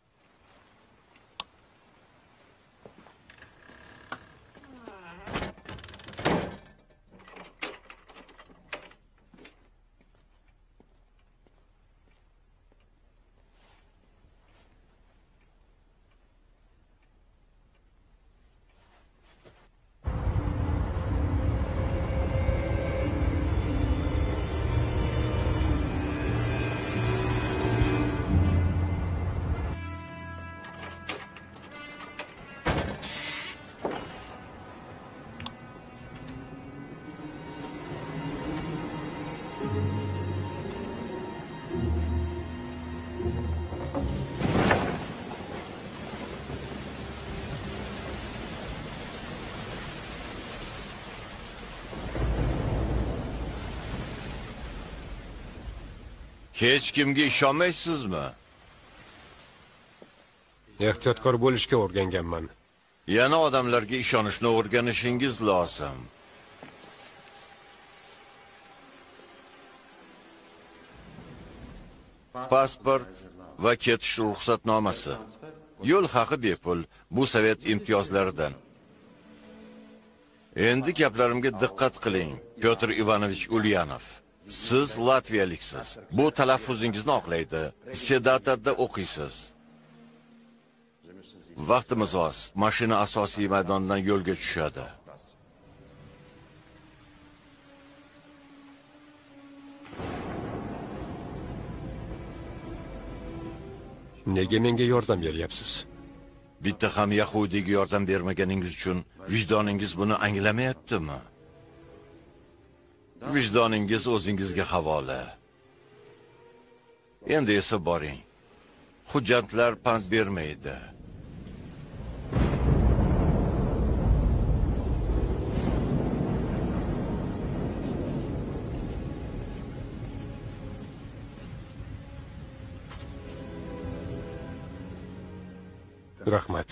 Speaker 2: Hech kimga ishonmaysizmi?
Speaker 3: Ehtiyotkor bo'lishga o'rganganman.
Speaker 2: Yana odamlarga ishonishni o'rganishingiz lozim. Pasport va ketish ruxsatnomasi. Yo'l haqi bepul, bu sovet imtiyozlaridan. Endi gaplarimga diqqat qiling, Pyotr Ivanovich Ulyanov. Siz latviyaliksiz. Bu talaffuzingizni oqlaydi. Sedatorda o'qiysiz. Vaqtimiz oz. Mashina asosiy maydondan yo'lga tushadi.
Speaker 3: Nega menga yordam beryapsiz?
Speaker 2: Bitta ham Yahudiyga yordam bermaganingiz uchun vijdoningiz buni anglamayaptimi? Vijdoningiz o'zingizga havola. Endi esa boring. Hujjatlar pand bermaydi.
Speaker 3: Rahmat.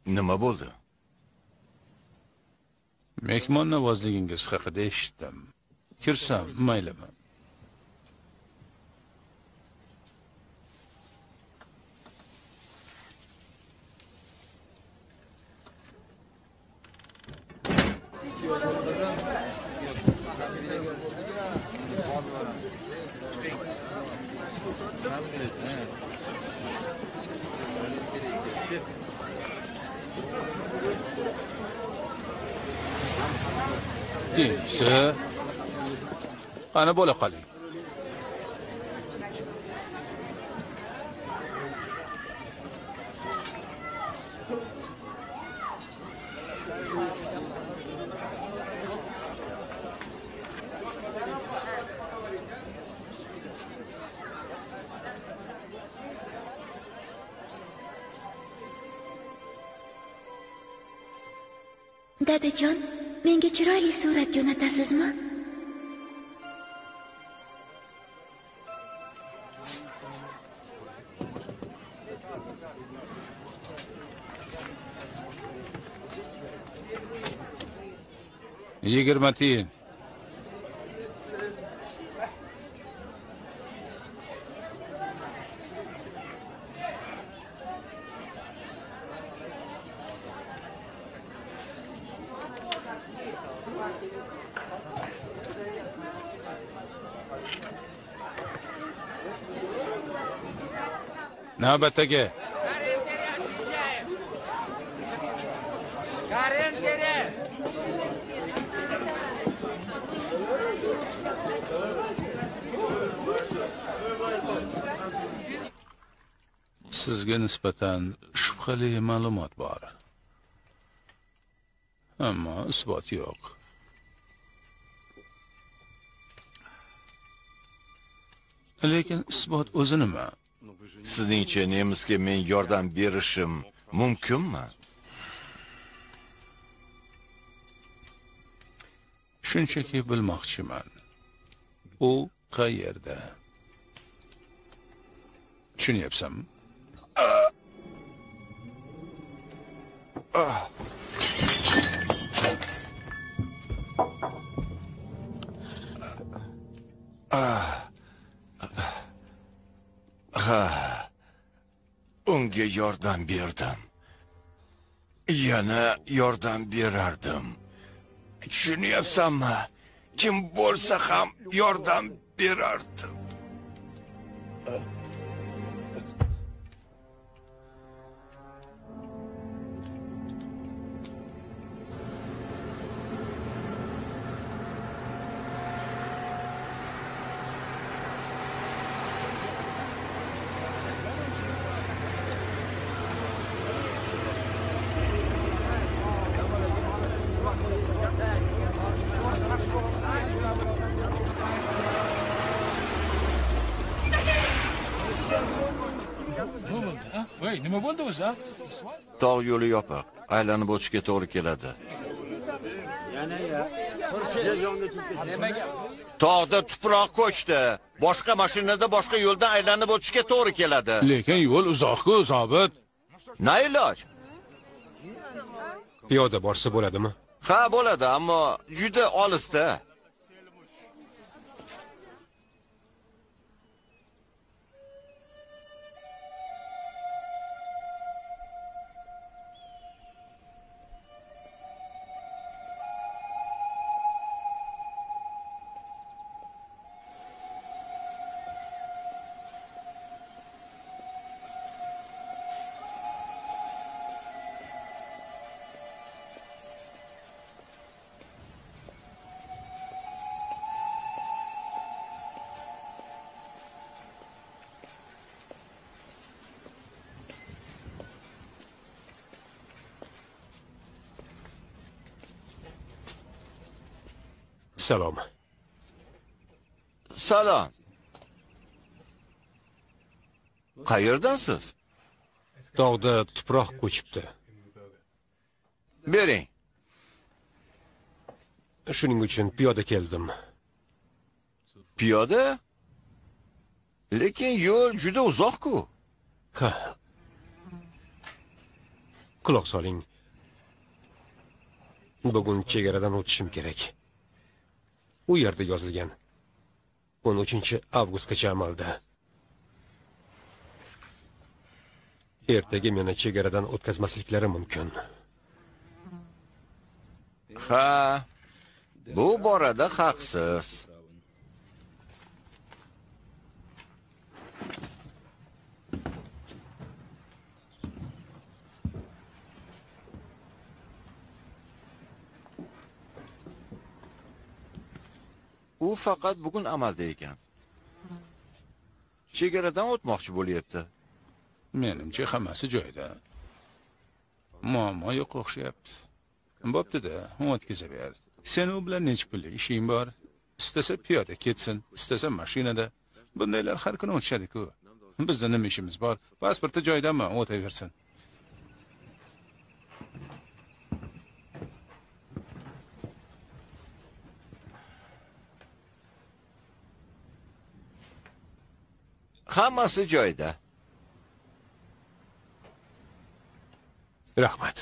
Speaker 2: Nima bo'ldi?
Speaker 7: Mehmon navozligingiz haqida eshitdim. Kirsam, maylimi? Deyimsi, qani bo'la qoling.
Speaker 4: Dadajon, menga chiroyli surat jo'natasizmi?
Speaker 7: Yigirma tiyin. Navbatdagi. Sizga nisbatan shubhali ma'lumot bor. Ammo isbot yo'q. Lekin isbot o'zi nima?
Speaker 2: Sizningcha nemisga men yordam berishim mumkinmi?
Speaker 7: Shunchaki bilmoqchiman. U qayerda? Tushunyapsanmi?
Speaker 2: Unga yordam berdim. Yana yordam berardim. Tushunyapsanmi? Kim bo'lsa ham yordam berardim.
Speaker 7: Nima bo'ldi o'zi?
Speaker 2: Tog' yo'li yopiq. Aylanib o'tishga to'g'ri keladi. Tog'da tuproq ko'chdi. Boshqa mashinada boshqa yo'ldan aylanib o'tishga to'g'ri keladi.
Speaker 7: Lekin yo'l uzoq-ku, zobit.
Speaker 2: Na iloj?
Speaker 3: Piyoda borsa bo'ladimi?
Speaker 2: Ha, bo'ladi, ammo juda olisda.
Speaker 3: Salom.
Speaker 2: Salom. Qayerdansiz?
Speaker 3: Tog'da tuproq ko'chibdi.
Speaker 2: Bering.
Speaker 3: Shuning uchun piyoda keldim.
Speaker 2: Piyoda? Lekin yo'l juda uzoq-ku.
Speaker 3: Ha. Quloq soling. Bugun chegaradan o'tishim kerak. U yerda yozilgan. 13-avgustgacha amalda. Ertaga meni chegaradan o'tkazmasliklari mumkin.
Speaker 2: Ha, bu borada haqsiz. U faqat bugun amalda ekan. Chegaradan o'tmoqchi bo'lyapti.
Speaker 5: Menimcha hammasi joyida. Muammo yo'q o'xshayapti. Bo'pti-da, o'tkazaver. Sen u bilan nech pullik ishing bor? Istasa piyoda ketsin, istasa mashinada. Bundaylar har kuni o'tishadi-ku. Bizda nima ishimiz bor? Pasporti joyidami? O'taversin.
Speaker 2: Hammasi joyida.
Speaker 3: Rahmat.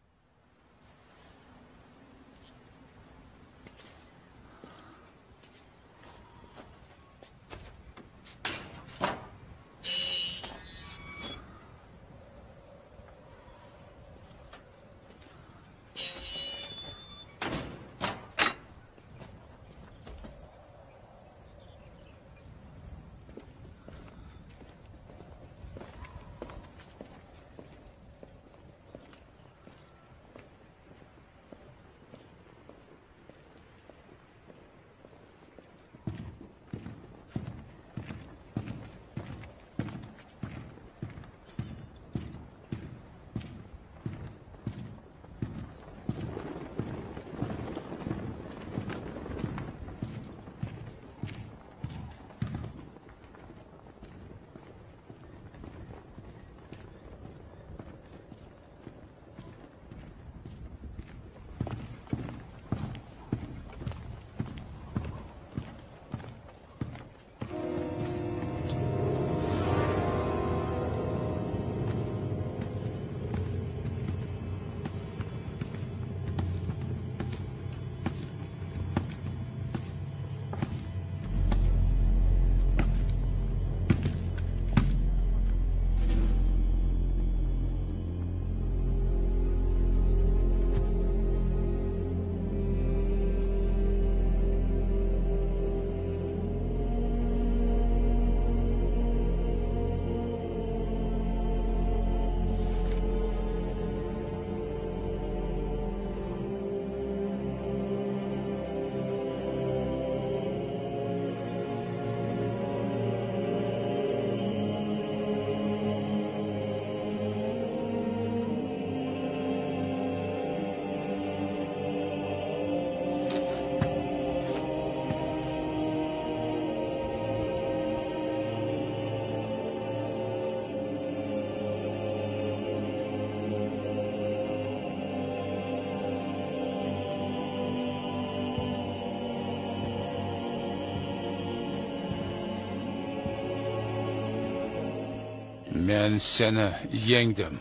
Speaker 5: Men seni yengdim.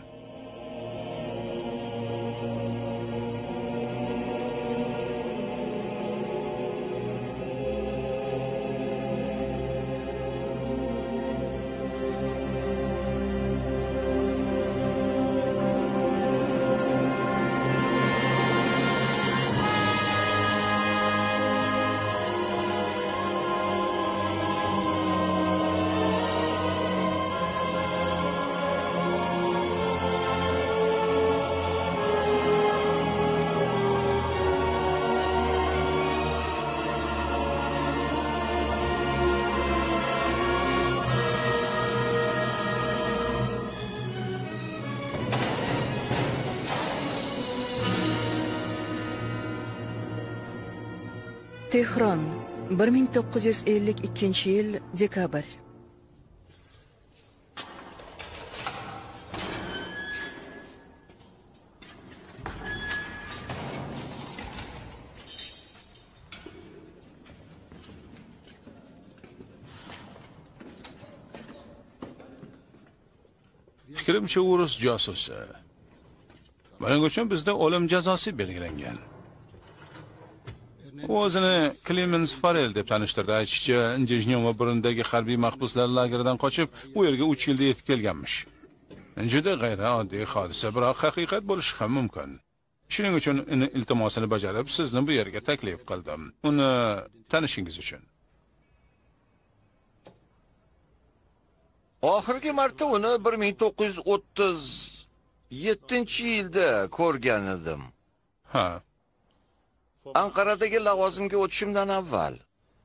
Speaker 1: Tehron, 1952-yil dekabr.
Speaker 5: Fikrimcha, u rus josusi. Buning uchun bizda o'lim jazosi belgilangan. U o'zini Clemens Farrell deb tanishtirdi. Aytishicha, Njejnyoma burundagi harbiy mahbuslar lageridan qochib, u yerga 3 yilda yetib kelganmish. Juda g'ayrioddiy hodisa, biroq haqiqat bo'lishi ham mumkin. Shuning uchun iltimosini bajarib, sizni bu yerga taklif qildim. Uni tanishingiz uchun.
Speaker 2: Oxirgi marta uni 1937-yilda ko'rgan edim.
Speaker 5: Ha.
Speaker 2: Anqaradagi lavozimga o'tishimdan avval.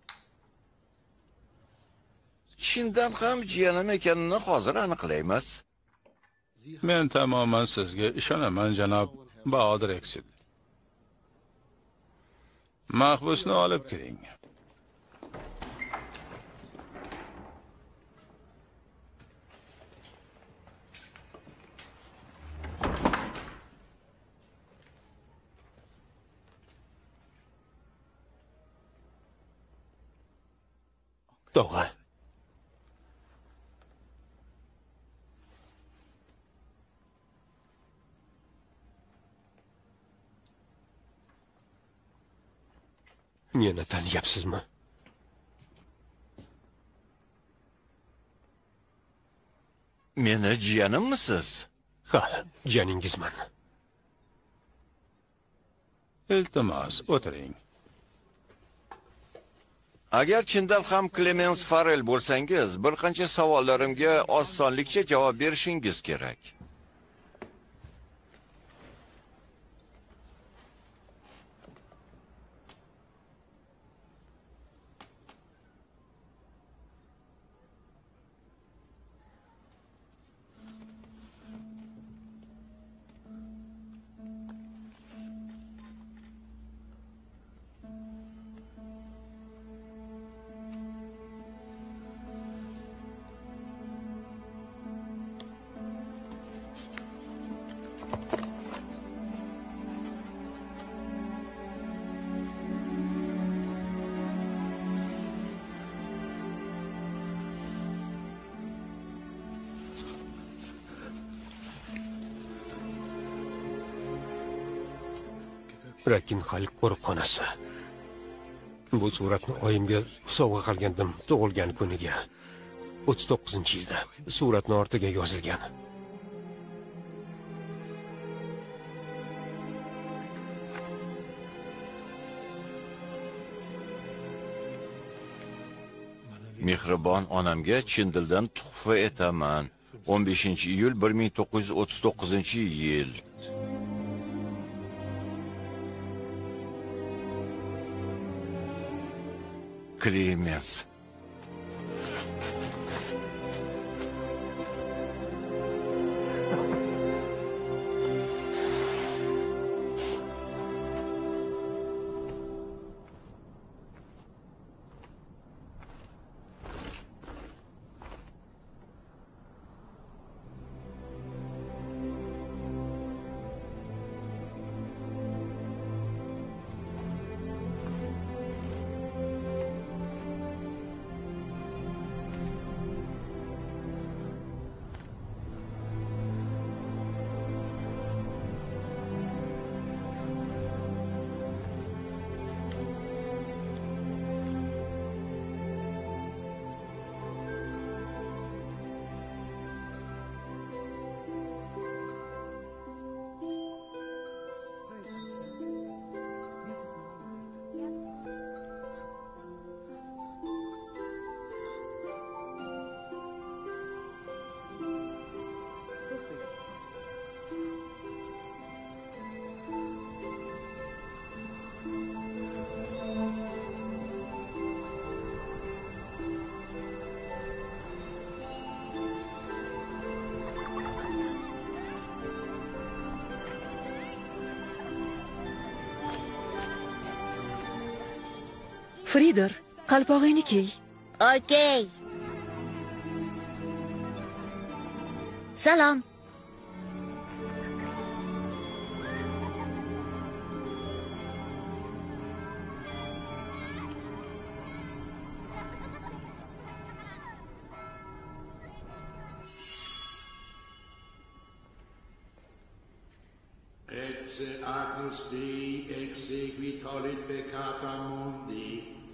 Speaker 2: Chindan ham jiyanim ekanini hozir aniqlaymiz.
Speaker 5: Men tamoman sizga ishonaman, janob Bahodir Eksil. Mahbusni olib kiring.
Speaker 3: Tog'a. Meni taniyapsizmi?
Speaker 2: Meni jiyanimmisiz?
Speaker 3: Ha, jiyaningizman.
Speaker 5: Iltimos, o'tiring.
Speaker 2: Agar chindan ham Clemens Farrell bo'lsangiz, bir qancha savollarimga osonlikcha javob berishingiz kerak.
Speaker 3: Rakinhal qo'riqxonasi. Bu suratni oyimga sovg'a qilgandim tug'ilgan kuniga. 39-yilda suratni ortiga yozilgan.
Speaker 2: Mehribon onamga chin dildan tuhfa etaman. 15-iyul 1939-yil. Clemens.
Speaker 1: Frider, qalpog'ingni kiy.
Speaker 4: Okey. Salom.
Speaker 9: Esse agnus Dei exegui tollit peccata mundi.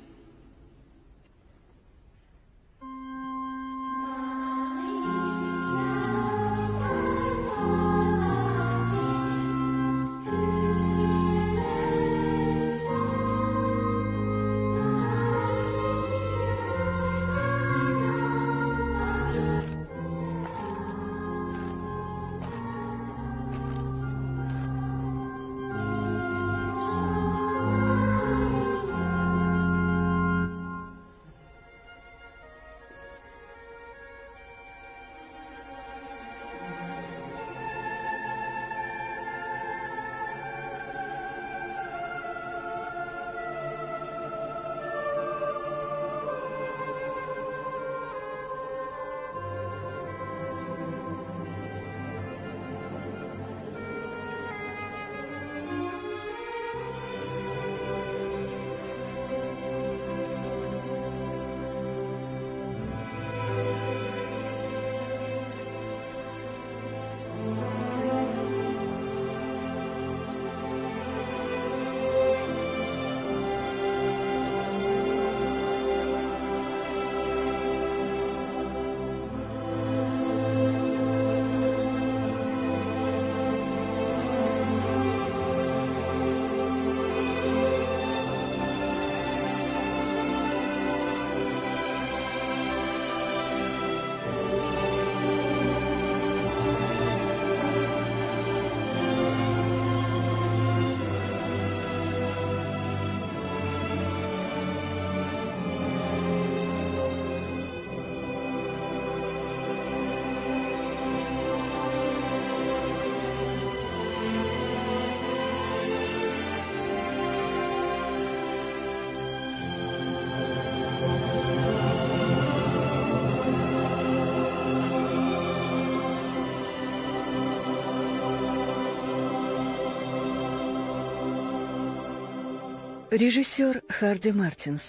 Speaker 1: Rejissyor Hardi Martins.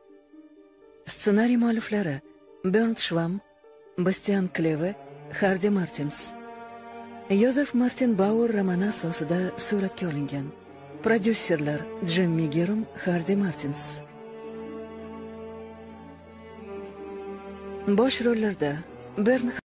Speaker 1: Ssenariy mualliflari Bernd Schwamm, Bastian Kleve, Hardi Martins. Yozef Martin Bauer romani asosida suratga olingan. Prodyuserlar Jimmy Gerum, Hardi Martins. Bosh rollarda Bernd